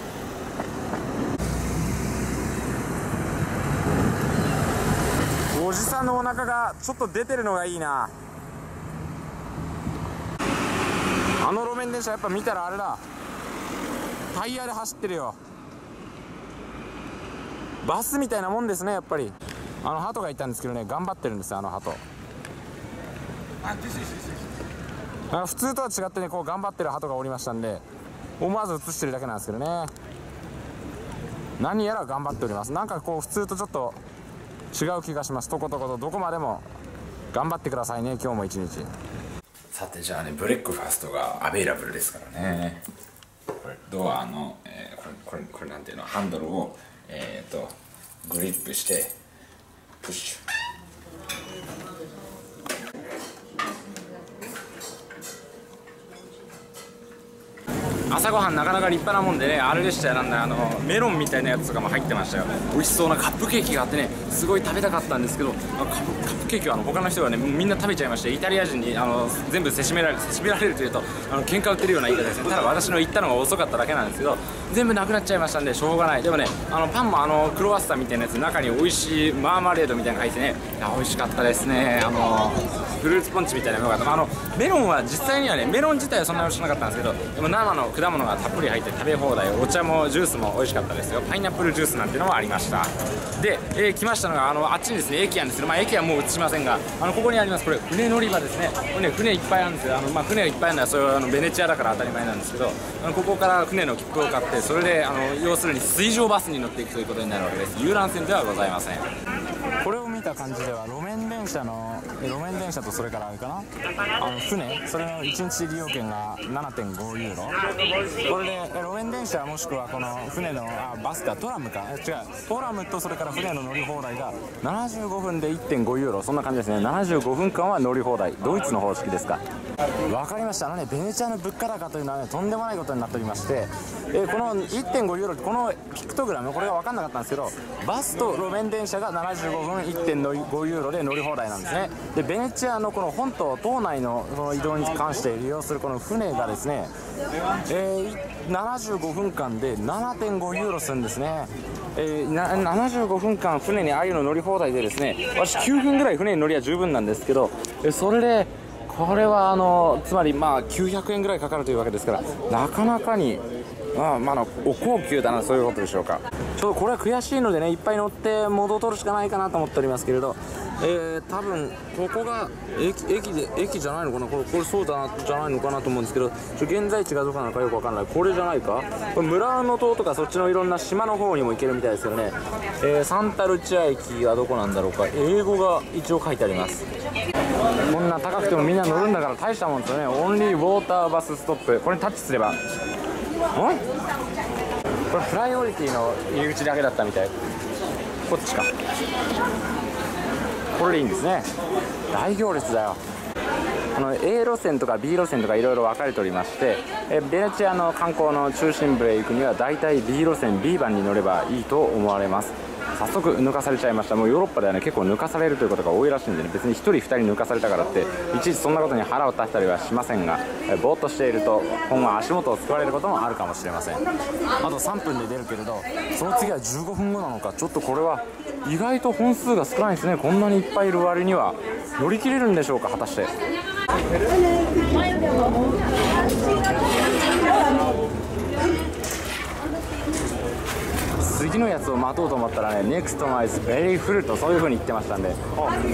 おじさんのお腹がちょっと出てるのがいいな。あの路面電車やっぱ見たらあれだ、タイヤで走ってるよ。バスみたいなもんですね。やっぱりあの鳩がいたんですけどね、頑張ってるんですよ、あの鳩。なんか普通とは違ってね、こう頑張ってる鳩がおりましたんで、思わず映してるだけなんですけどね。何やら頑張っております。なんかこう普通とちょっと違う気がします。とことことどこまでも頑張ってくださいね、今日も一日。 さてじゃあね、ブレックファーストがアベイラブルですからね。これドアの、えー、これこれこれなんていうの、ハンドルをえっとグリップしてプッシュ。 朝ごはんなかなか立派なもんでね、あれでしたよ、なんだあのメロンみたいなやつとかも入ってましたよ。美味しそうなカップケーキがあってね、すごい食べたかったんですけど、カップ、カップケーキはあの他の人がねみんな食べちゃいまして、イタリア人にあの全部せしめられるせしめられるというとあの喧嘩売ってるような言い方ですね。ただ私の言ったのが遅かっただけなんですけど、全部なくなっちゃいましたんでしょうがない。でもね、あのパンもあのクロワッサンみたいなやつ、中に美味しいマーマレードみたいなのが入ってね、いや美味しかったですね。あのフルーツポンチみたいなのが良かった。あのメロンは実際にはね、メロン自体はそんなに美味しくなかったんですけど、でも生の果物がたっぷり入って食べ放題、お茶もジュースも美味しかったですよ。パイナップルジュースなんていうのもありました。で、えー、来ましたのがあのあっちにですね駅なんですけど、まあ、駅はもう映しませんが、あのここにありますこれ船乗り場ですね。これね船いっぱいあるんですよ。あの、まあ、船がいっぱいあるのはそれはあのベネチアだから当たり前なんですけど、あのここから船の切符を買って、それであの要するに水上バスに乗っていくということになるわけです。遊覧船ではございません。これを見た感じでは路面電車の路面電車とそれからあれかな、あの船、それのいちにち利用券が ななてんごユーロ。これで路面電車もしくはこの船のあバスかトラムか違うトラムとそれから船の乗り放題がななじゅうごふんで いってんごユーロ、そんな感じですね。ななじゅうごふんかんは乗り放題、ドイツの方式ですか。わかりました。あのねベネチアの物価高というのはねとんでもないことになっておりまして、えー、この いってんごユーロ、このピクトグラムこれが分かんなかったんですけど、バスと路面電車がななじゅうごふん いってんごユーロで乗り放題なんですね。でベネチアのこの本島島内のその移動に関して利用するこの船がですね、えー、ななじゅうごふんかんで ななてんごユーロするんですね。えー、ななじゅうごふんかん船にああいうの乗り放題でですね、私きゅうふんぐらい船に乗りは十分なんですけど、えそれでこれはあのつまりまあきゅうひゃくえんぐらいかかるというわけですから、なかなかにまあまあお高級だな、そういうことでしょうか。ちょっとこれは悔しいのでね、いっぱい乗って元を取るしかないかなと思っておりますけれど、 えー、多分ここが駅駅で駅じゃないのかな、これこれそうだなじゃないのかなと思うんですけど、ちょ現在地がどこなのかよくわかんない。これじゃないか、これ村の島とかそっちのいろんな島の方にも行けるみたいですけどね、えー、サンタルチア駅はどこなんだろうか。英語が一応書いてあります。こんな高くてもみんな乗るんだから大したもんですよね。オンリーウォーターバスストップ、これにタッチすればん、これプライオリティの入り口だけだったみたい。こっちか、これでいいんですね。大行列だよ。あの A 路線とか B 路線とかいろいろ分かれておりまして、えベネチアの観光の中心部へ行くにはだいたい B 路線 B 番に乗ればいいと思われます。早速抜かされちゃいました。もうヨーロッパではね結構抜かされるということが多いらしいんでね、別にひとりふたり抜かされたからっていちいちそんなことに腹を立てたりはしませんが、えぼーっとしていると今後足元を救われることもあるかもしれません。あとさんぷんで出るけれど、その次はじゅうごふんごなのか。ちょっとこれは意外と本数が少ないですね。こんなにいっぱいいる割には乗り切れるんでしょうか、果たして。次のやつを待とうと思ったらね、ネクストマイズベリーフルとそういう風に言ってましたんで、あ、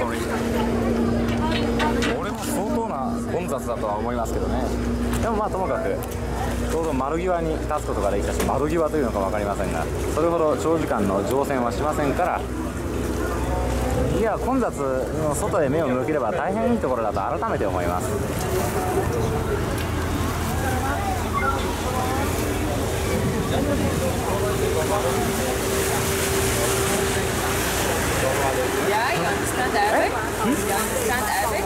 俺も相当な混雑だとは思いますけどね。でもまあともかくちょうど窓際に立つことができたし、窓際というのか分かりませんが、それほど長時間の乗船はしませんから、いや混雑の外へ目を向ければ大変いいところだと改めて思います。 Yeah, you understand Arabic? You understand Arabic?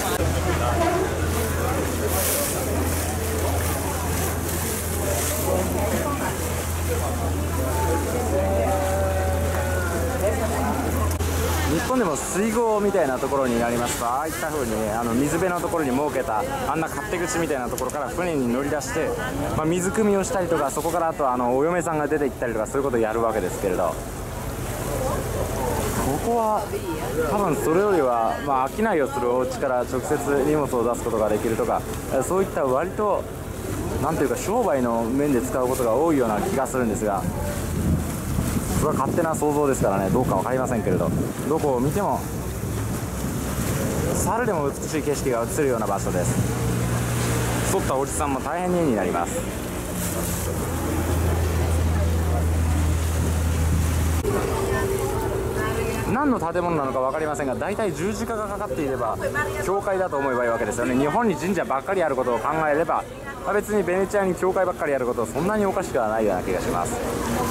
日本でも水郷みたいなところになりますと、ああいった風にね、あの水辺のところに設けたあんな勝手口みたいなところから船に乗り出して、まあ、水汲みをしたりとか、そこからあとあのお嫁さんが出て行ったりとか、そういうことをやるわけですけれど、ここは多分それよりは、まあ、商いをするお家から直接荷物を出すことができるとか、そういった割となんていうか商売の面で使うことが多いような気がするんですが、それは勝手な想像ですからね、どうか分かりませんけれど、どこを見ても猿でも美しい景色が映るような場所です。沿ったおじさんも大変に絵になります。何の建物なのか分かりませんが、大体十字架がかかっていれば教会だと思えばいいわけですよね。日本に神社ばっかりあることを考えれば、まあ、別にベネチアに教会ばっかりあることはそんなにおかしくはないような気がします。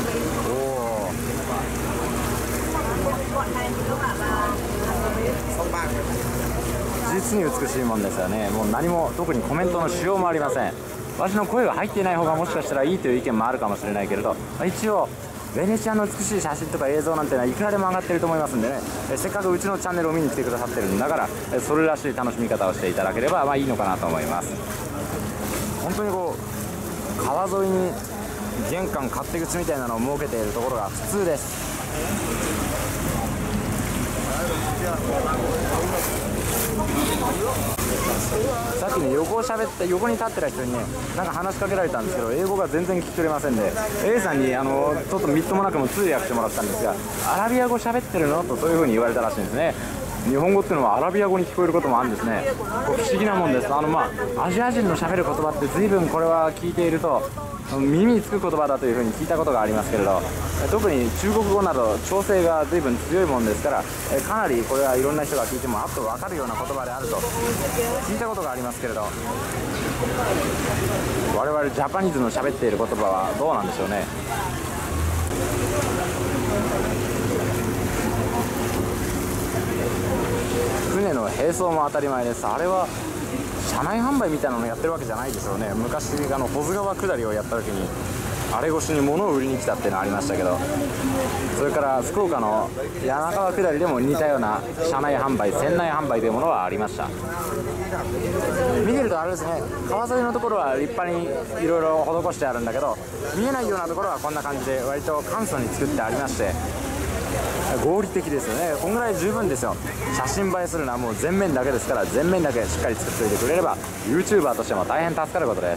実に美しいもんですよね。もう何も特にコメントのしようもありません。私の声が入っていない方がもしかしたらいいという意見もあるかもしれないけれど、一応ベネチアの美しい写真とか映像なんてのはいくらでも上がってると思いますんでね、せっかくうちのチャンネルを見に来てくださってるんだから、それらしい楽しみ方をしていただければまあいいのかなと思います。本当にこう川沿いに玄関勝手口みたいなのを設けているところが普通です。さっきね、横を喋って横に立ってた人にね、なんか話しかけられたんですけど、英語が全然聞き取れませんで、 A さんにあのちょっとみっともなくも通訳してもらったんですが、アラビア語喋ってるのとそういう風に言われたらしいんですね。日本語っていうのはアラビア語に聞こえることもあるんですね。不思議なもんです。あのまあアジア人の喋る言葉って随分これは聞いていると耳につく言葉だというふうに聞いたことがありますけれど、特に中国語など調整が随分強いもんですから、かなりこれはいろんな人が聞いてもあっと分かるような言葉であると聞いたことがありますけれど、我々ジャパニーズの喋っている言葉はどうなんでしょうね。船の並走も当たり前です。あれは車内販売みたいなのやってるわけじゃないでしょうね。昔あの保津川下りをやった時にあれ越しに物を売りに来たっていうのはありましたけど、それから福岡の柳川下りでも似たような車内販売、船内販売というものはありました。見てるとあれですね、川沿いのところは立派にいろいろ施してあるんだけど、見えないようなところはこんな感じで割と簡素に作ってありまして、合理的ですよね。こんぐらい十分ですよ。写真映えするのはもう全面だけですから、全面だけしっかり作っておいてくれれば YouTuber としても大変助かることです。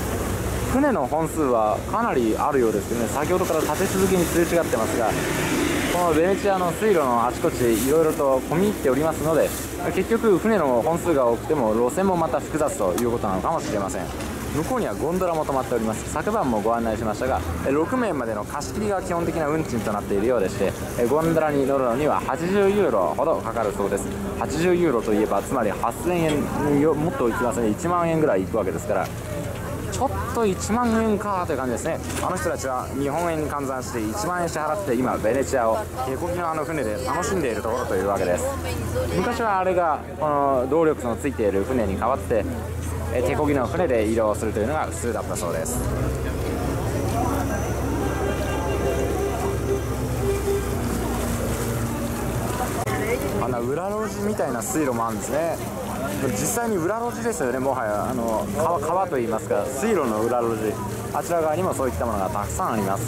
船の本数はかなりあるようですけどね、先ほどから立て続けにすれ違ってますが、 このベネチアの水路のあちこちいろいろと混み入っておりますので、結局船の本数が多くても路線もまた複雑ということなのかもしれません。向こうにはゴンドラも止まっております。昨晩もご案内しましたが、ろくめいまでの貸し切りが基本的な運賃となっているようでして、ゴンドラに乗るのにははちじゅうユーロほどかかるそうです。はちじゅうユーロといえばつまりはっせんえんよ、もっといきますね、いちまんえんぐらいいくわけですから、ちょっといちまんえんかという感じですね。あの人たちは日本円に換算していちまんえん支払って今ベネチアを手漕ぎのあの船で楽しんでいるところというわけです。昔はあれがこの動力のついている船に代わって手漕ぎの船で移動するというのが普通だったそうです。あんな裏路地みたいな水路もあるんですね。実際に裏路地ですよね。もはやあの 川, 川といいますか水路の裏路地、あちら側にもそういったものがたくさんあります。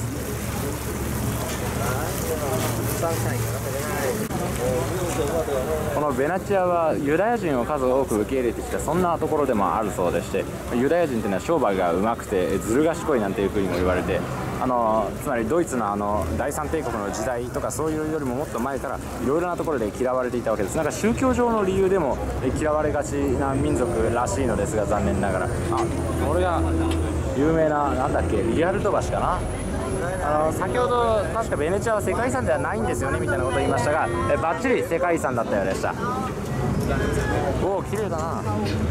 このベナチアはユダヤ人を数多く受け入れてきたそんなところでもあるそうでして、ユダヤ人というのは商売がうまくてずる賢いなんていうふうにも言われて、あのつまりドイツのあの第三帝国の時代とかそういうよりももっと前からいろいろなところで嫌われていたわけです。なんか宗教上の理由でも嫌われがちな民族らしいのですが、残念ながら、あ、これが有名ななんだっけ、リアルト橋かな。あの先ほど確かベネチアは世界遺産ではないんですよねみたいなことを言いましたが、えバッチリ世界遺産だったようでした。おお、綺麗だな。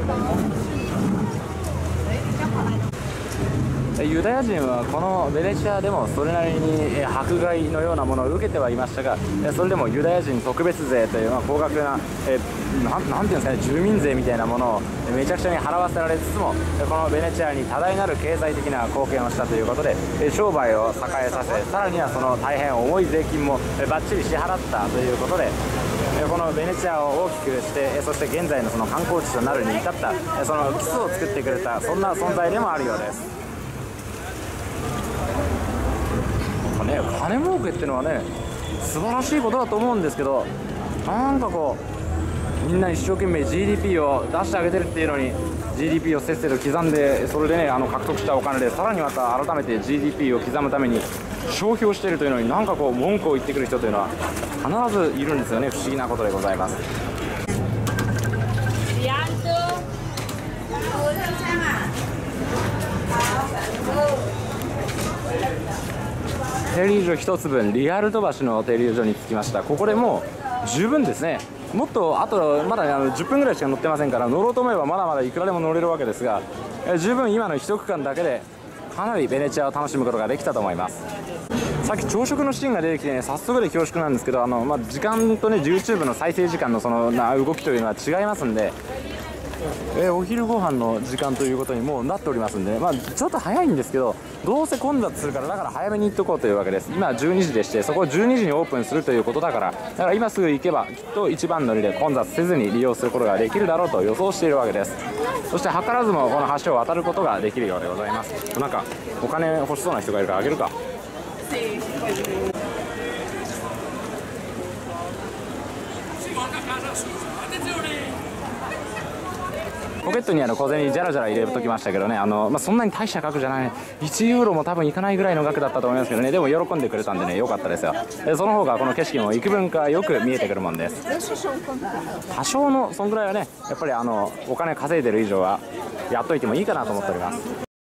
ユダヤ人はこのベネチアでもそれなりに迫害のようなものを受けてはいましたが、それでもユダヤ人特別税という、まあ、高額なえな ん, なんていうんですかね、住民税みたいなものをめちゃくちゃに払わせられつつも、このベネチアに多大なる経済的な貢献をしたということで商売を栄えさせ、さらにはその大変重い税金もバッチリ支払ったということで、このベネチアを大きくして、そして現在のその観光地となるに至ったその基礎を作ってくれた、そんな存在でもあるようです。ね、金儲けっていうのはね素晴らしいことだと思うんですけど、なんかこうみんな一生懸命 ジーディーピー を出してあげてるっていうのに ジーディーピー をせっせと刻んで、それでねあの獲得したお金でさらにまた改めて ジーディーピー を刻むために消費をしているというのに、なんかこう文句を言ってくる人というのは必ずいるんですよね。不思議なことでございます。停留所一つ分、リアルト橋の停留所に着きました。ここでもう十分ですね。もっとあとまだあのじゅっぷんぐらいしか乗ってませんから、乗ろうと思えばまだまだいくらでも乗れるわけですが、え十分今の一区間だけでかなりベネチアを楽しむことができたと思います。さっき朝食のシーンが出てきてね、早速で恐縮なんですけど、あの、まあ、時間とね YouTube の再生時間のそのな動きというのは違いますんで、えお昼ご飯の時間ということにもうなっておりますんで、ね、まあ、ちょっと早いんですけど、どうせ混雑するからだから早めに行っとこうというわけです。今じゅうにじでして、そこをじゅうにじにオープンするということだから、だから今すぐ行けばきっと一番乗りで混雑せずに利用することができるだろうと予想しているわけです。そして図らずもこの橋を渡ることができるようでございます。なんかお金欲しそうな人がいるからあげるか。ポケットにある小銭じゃらじゃら入れときましたけどね、あの、まあ、そんなに大した額じゃない、いちユーロも多分いかないぐらいの額だったと思いますけどね、でも喜んでくれたんでね、良かったですよ。でその方がこの景色も幾分かよく見えてくるもんです。多少のそんぐらいはね、やっぱりあのお金稼いでる以上はやっといてもいいかなと思っております。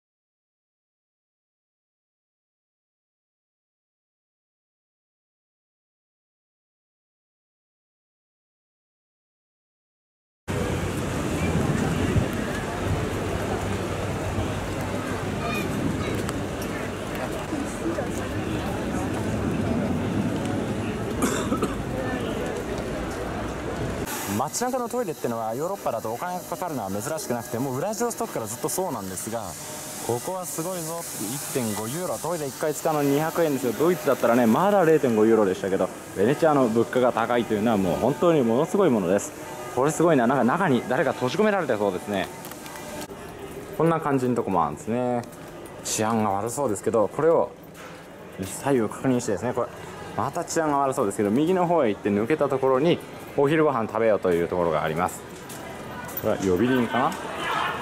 街中のトイレっていうのはヨーロッパだとお金がかかるのは珍しくなくて、もうウラジオストクからずっとそうなんですが、ここはすごいぞ。 いってんご ユーロ、トイレいっかい使うのににひゃくえんですよ。ドイツだったらねまだ れいてんご ユーロでしたけど、ベネチアの物価が高いというのはもう本当にものすごいものです。これすごいな。なんか中に誰か閉じ込められてそうですね。こんな感じのとこもあるんですね。治安が悪そうですけど、これを左右確認してですね、これまた治安が悪そうですけど、右の方へ行って抜けたところにお昼ご飯食べようというところがあります。これは呼び鈴かな。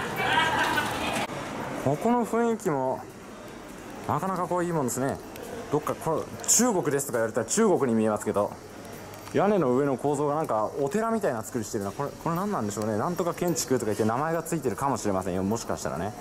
ここの雰囲気もなかなかこういいもんですね。 どっかこれ中国ですとか言われたら中国に見えますけど、屋根の上の構造がなんかお寺みたいな作りしてるな。これこれ何なんでしょうね。なんとか建築とか言って名前がついてるかもしれませんよ、もしかしたらね。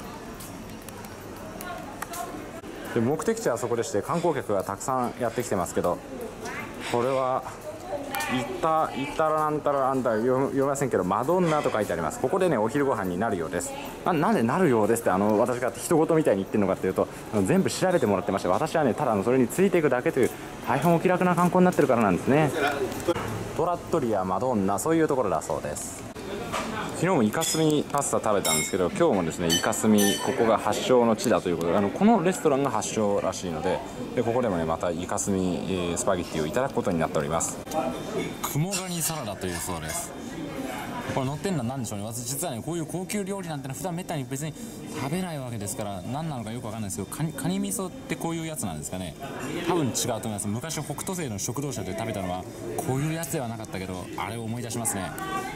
で目的地はそこでして、観光客がたくさんやってきてますけど、これは行った行ったらなんたらなんたら読みませんけど、マドンナと書いてあります。ここでねお昼ご飯になるようです。な, なんでなるようですってあの私が人事みたいに言ってるのかっていうと、あの全部調べてもらってまして、私はねただのそれについていくだけという大変お気楽な観光になってるからなんですね。トラットリアマドンナ、そういうところだそうです。昨日もイカスミパスタ食べたんですけど、今日もですねイカスミ、ここが発祥の地だということで、あのこのレストランが発祥らしいので、でここでもねまたイカスミ、えー、スパゲッティをいただくことになっております。雲ガニサラダというそうです。これ乗ってんのは何でしょうね。私実はねこういう高級料理なんてのは普段めったに別に食べないわけですから、何なのかよくわかんないですけど、カニ、カニ味噌ってこういうやつなんですかね。多分違うと思います。昔北斗星の食堂車で食べたのはこういうやつではなかったけど、あれを思い出しますね。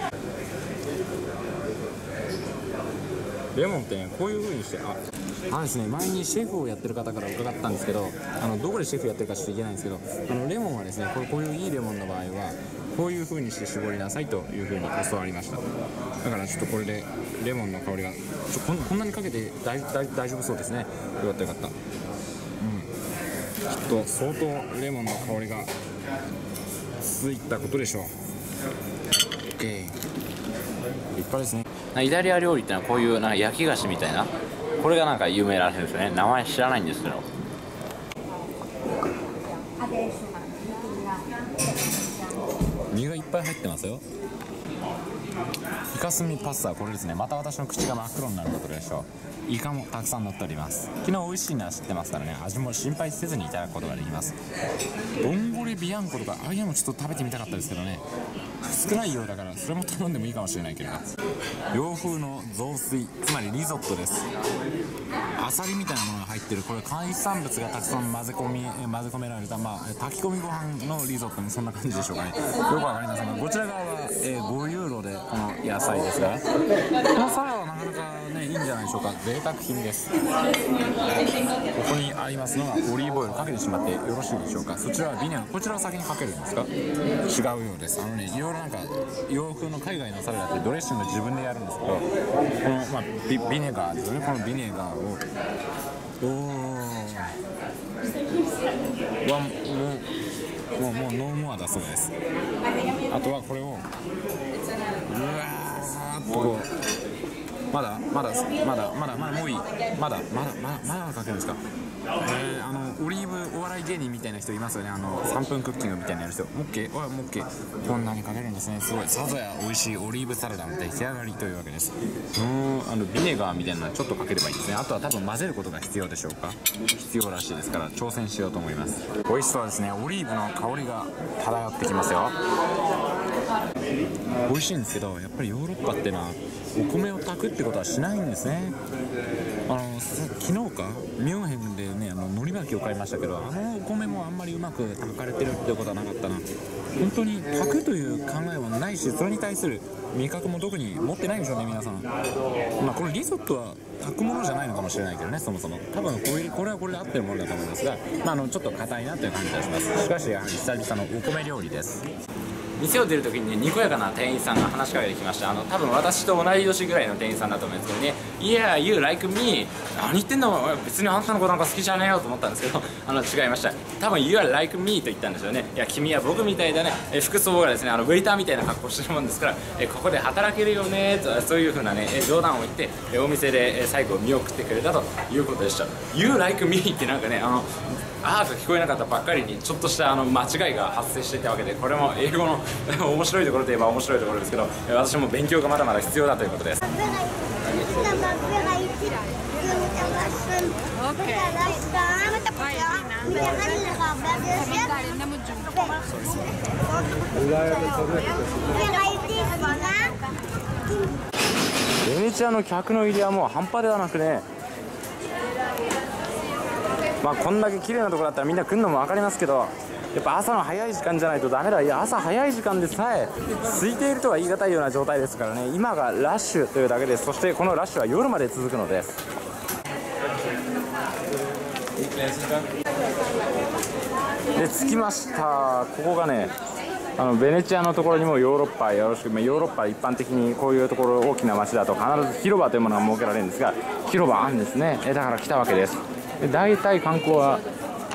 レモンってねこういう風にして、ああのですね、前にシェフをやってる方から伺ったんですけど、あのどこでシェフやってるかちょっと言えないんですけど、あのレモンはですね、これこういういいレモンの場合はこういう風にして絞りなさいという風に教わりました。だからちょっとこれでレモンの香りがちょ こ, んこんなにかけて 大, 大, 大丈夫そうですね。よかったよかった。うん、きっと相当レモンの香りがついたことでしょう。 OK、 立派ですね。イタリア料理ってのはこういうなんか焼き菓子みたいな、これがなんか有名らしいんですよね。名前知らないんですけど、身がいっぱい入ってますよ。イカスミパスタはこれですね。また私の口が真っ黒になることでしょう。イカもたくさん乗っております。昨日美味しいのは知ってますからね、味も心配せずにいただくことができます。ボンゴレビアンコとかああいうのもちょっと食べてみたかったですけどね、少ないようだからそれも頼んでもいいかもしれないけど、洋風の雑炊、つまりリゾットです。アサリみたいなものが入ってる、これ海産物がたくさん混ぜ込み混ぜ込められた、まあ炊き込みご飯のリゾットもそんな感じでしょうかね。よくわかりませんが、こちら側は、えー、ごユーロでこの野菜ですが、このサラダはなかなかねいいんじゃないでしょうか。贅沢品です。ここにありますのがオリーブオイルかけてしまってよろしいでしょうか。そちらはビネガー、こちらは先にかけるんですか。違うようです。あのねいろいろなんか洋風の海外のサラダってドレッシング自分でやるんですけど、この、まあ、ビ, ビネガーですよね。このビネガーをおーわもうもうもうノーモアだそうです。あとはこれをうわーっとこうまだまだまだまだまだもういいまだまだまだまだかけるんですか。えー、あのオリーブお笑い芸人みたいな人いますよね。あのさんぷんクッキングみたいなやる人。モッケー、おいモッケー、こんなにかけるんですね。すごい。さぞや美味しいオリーブサラダの出来上がりというわけです。うーん、あのビネガーみたいなのちょっとかければいいですね。あとは多分混ぜることが必要でしょうか。必要らしいですから挑戦しようと思います。美味しそうですね。オリーブの香りが漂ってきますよ。美味しいんですけど、やっぱりヨーロッパってのはお米を炊くってことはしないんですね。あの昨日かミュンヘンでね、あの海苔巻きを買いましたけど、あのお米もあんまりうまく炊かれてるっていうことはなかったな。本当に炊くという考えはないし、それに対する味覚も特に持ってないんでしょうね皆さん。まあこれリゾットは炊くものじゃないのかもしれないけどね、そもそも多分これこれはこれで合ってるものだと思いますが、まあ、あのちょっと硬いなという感じがします。しかしやはり久々のお米料理です。店を出るときに、ね、にこやかな店員さんが話しかけてきました。あの多分私と同い年ぐらいの店員さんだと思うんですけどね、いや、you like me、 何言ってんだお前、別にあんたの子なんか好きじゃねえよと思ったんですけど、あの違いました。多分 you are like me と言ったんですよね。いや、君は僕みたいだね、え服装がですね、あのウェイターみたいな格好してるもんですから、えここで働けるよねと、そういう風なね冗談を言ってえお店で最後見送ってくれたということでした。 you like me ってなんかね、あのあーと聞こえなかったばっかりにちょっとしたあの間違いが発生していたわけで、これも英語の面白いところといえば面白いところですけど、私も勉強がまだまだ必要だということです。ベネチアの客の入りはもう半端ではなくね、まあこんだけ綺麗なところだったらみんな来るのも分かりますけど、やっぱ朝の早い時間じゃないとダメだ。いや、朝早い時間でさえ空いているとは言い難いような状態ですからね。今がラッシュというだけです。そしてこのラッシュは夜まで続くのです。 で着きました。ここがね、あのベネチアのところにもヨーロッパよろしく、まあ、ヨーロッパ一般的にこういうところ大きな街だと必ず広場というものが設けられるんですが、広場あるんですね。えだから来たわけです。で大体観光は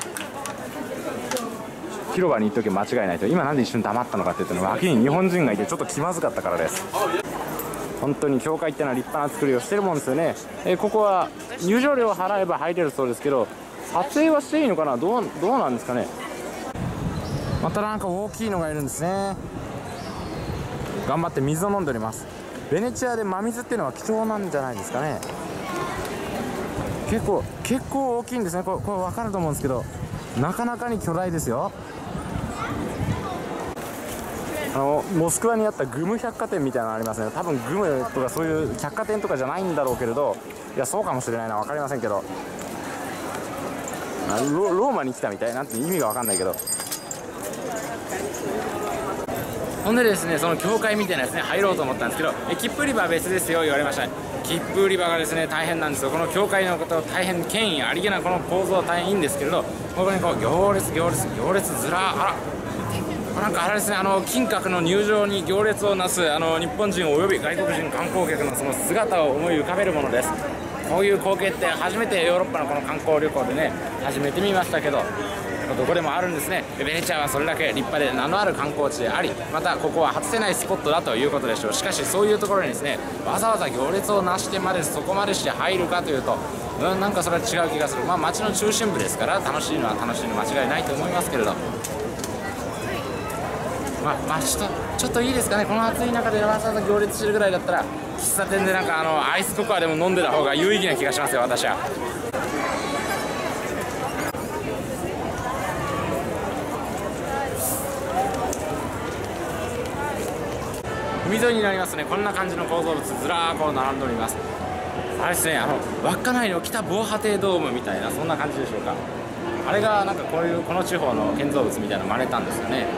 広場に行っとけば間違いないと。今なんで一瞬黙ったのかっていうと、脇に日本人がいてちょっと気まずかったからです。本当に教会っていうのは立派な作りをしてるもんですよね。えここは入場料を払えば入れるそうですけど、撮影はしていいのかな、どうどうなんですかね。またなんか大きいのがいるんですね。頑張って水を飲んでおります。ベネチアで真水っていうのは貴重なんじゃないですかね。結構結構大きいんですね。これこれ分かると思うんですけど、なかなかに巨大ですよ。あのモスクワにあったグム百貨店みたいなのありますね。多分グムとかそういう百貨店とかじゃないんだろうけれど、いやそうかもしれないな、分かりませんけど、ロ, ローマに来たみたいなんて意味が分かんないけど。ほんでですね、その教会みたいなやつね入ろうと思ったんですけど、え切符売り場は別ですよ言われました。切符売り場がですね大変なんですよ。この教会のこと大変権威ありげなこの構造は大変いいんですけれど、ここにこう行列行列行列ずらー、あらなんかあれですね、あの金閣の入場に行列をなすあの日本人および外国人観光客のその姿を思い浮かべるものです。こういう光景って初めてヨーロッパのこの観光旅行でね初めて見ましたけど、どこでもあるんですね。ベネチアはそれだけ立派で名のある観光地であり、またここは外せないスポットだということでしょう。しかしそういうところにですねわざわざ行列をなしてまでそこまでして入るかというと、うん、なんかそれは違う気がする。まあ街の中心部ですから楽しいのは楽しいの間違いないと思いますけれど、まあ、まあ、ちょっとちょっといいですかね。この暑い中でわざわざ行列してるぐらいだったら喫茶店でなんかあのアイスココアでも飲んでた方が有意義な気がしますよ、私は。海沿いになりますね。こんな感じの構造物ずらーこう並んでおります。あれですね、あの稚内の北防波堤ドームみたいなそんな感じでしょうか。あれがなんかこういうこの地方の建造物みたいなの真似たんですよね。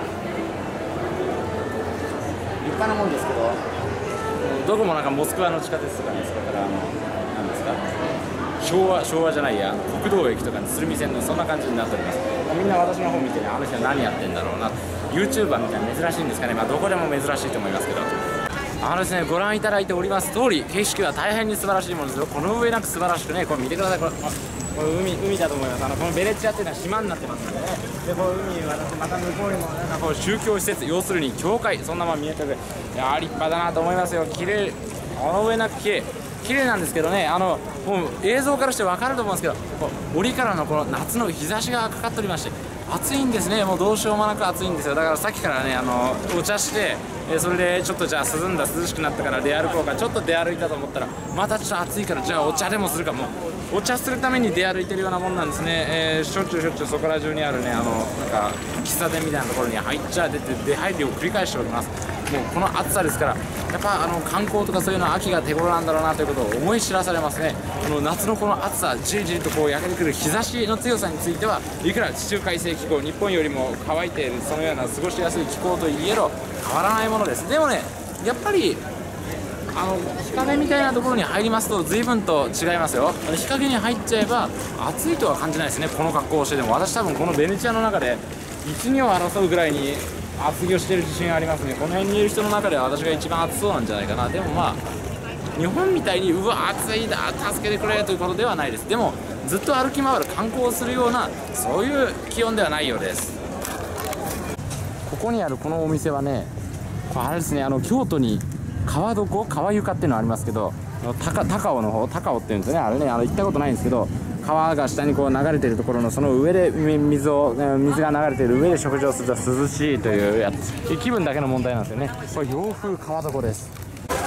立派なもんですけど、どこもなんかモスクワの地下鉄とかにそれからあの何ですか昭和昭和じゃないや国道駅とかに鶴見線のそんな感じになっております。みんな私の方見てね、あの人は何やってんだろうな、 YouTuber みたいな珍しいんですかね。まあどこでも珍しいと思いますけど、あのですねご覧いただいております通り景色は大変に素晴らしいものですよ。この上なく素晴らしくね、これ見てください。これこれ 海, 海だと思います。あのこのベネチアっていうのは島になってますのでね。でこの海はまた向こうにもなんかこう宗教施設、要するに教会、そんなもん見えてる。いやー立派だなと思いますよ。綺麗、この上なく綺麗綺麗なんですけどね、あのもう映像からして分かると思うんですけど、こう檻からのこの夏の日差しがかかっておりまして暑いんですね。もうどうしようもなく暑いんですよ。だからさっきからねあのお茶して、えそれでちょっとじゃあ涼んだ涼しくなったから出歩こうか、ちょっと出歩いたと思ったらまたちょっと暑いからじゃあお茶でもするか。もうお茶するために出歩いてるようなもんなんですね。えー、しょっちゅうしょっちゅうそこら中にあるねあのなんか喫茶店みたいなところに入っちゃ出て出入りを繰り返しております。もうこの暑さですからやっぱあの観光とかそういうのは秋が手頃なんだろうなということを思い知らされますね。この夏のこの暑さじりじりとこう焼けてくる日差しの強さについてはいくら地中海性気候日本よりも乾いているそのような過ごしやすい気候といえど変わらないものです。でもねやっぱりあの日陰みたいなところに入りますと随分と違いますよ。日陰に入っちゃえば暑いとは感じないですね。この格好をしてでも私多分このベネチアの中でいちにを争うぐらいに厚着をしている自信がありますね。この辺にいる人の中では私が一番暑そうなんじゃないかな。でもまあ日本みたいにうわ暑いだ助けてくれということではないです。でもずっと歩き回る観光をするようなそういう気温ではないようです。ここにあるこのお店はねあれですね、あの京都に川床川床っていうのありますけど、高高尾の方高尾っていうんですね。あれねあの行ったことないんですけど、川が下にこう流れているところのその上で水を水が流れている上で食事をすると涼しいというやつ、気分だけの問題なんですよね。これ洋風川床です。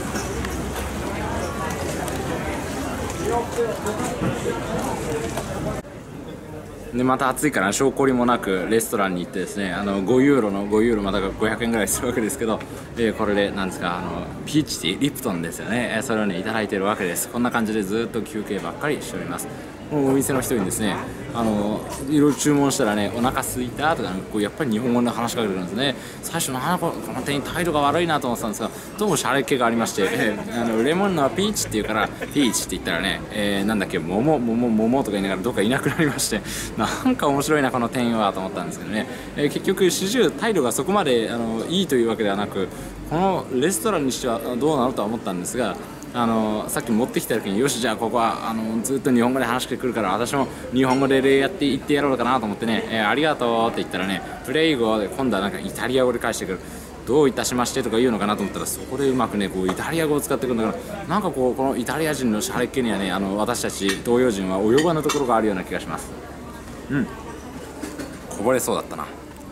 でまた暑いから証拠りもなくレストランに行ってですね、あのごユーロのごユーロまたごひゃくえんぐらいするわけですけど、えー、これでなんですかあのピーチティーリプトンですよね、えー、それをねいただいているわけです。こんな感じでずっと休憩ばっかりしております。もうお店の人にですねあのいろいろ注文したらね、お腹空いたとか、ね、こうやっぱり日本語で話しかけてくるんですね。最初なんかこの店員態度が悪いなと思ってたんですが、どうもシャレっ気がありまして、えー、あのレモンのピーチって言うからピーチって言ったらね、えー、なんだっけ桃桃桃とか言いながらどっかいなくなりまして、なんか面白いなこの店員はと思ったんですけどね、えー、結局始終態度がそこまであのいいというわけではなく、このレストランにしてはどうなのとは思ったんですが、あのさっき持ってきた時に、よしじゃあここはあのずっと日本語で話してくるから私も日本語で礼やって言ってやろうかなと思ってね、えー、ありがとうって言ったらね、プレイ語で今度はなんかイタリア語で返してくる。どういたしましてとか言うのかなと思ったら、そこでうまくねこうイタリア語を使ってくるんだから、なんかこうこのイタリア人のシャレっ気にはね、あの私たち東洋人は及ばぬところがあるような気がします。うん、こぼれそうだったな。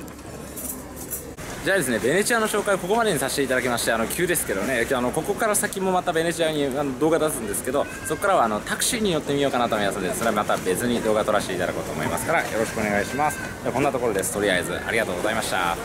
じゃあですね、ベネチアの紹介をここまでにさせていただきまして、あの急ですけどね、あのここから先もまたベネチアにあの動画出すんですけど、そこからはあのタクシーに乗ってみようかなと思いますので、それはまた別に動画撮らせていただこうと思いますから、よろしくお願いします。ではこんなところです。とりあえずありがとうございました。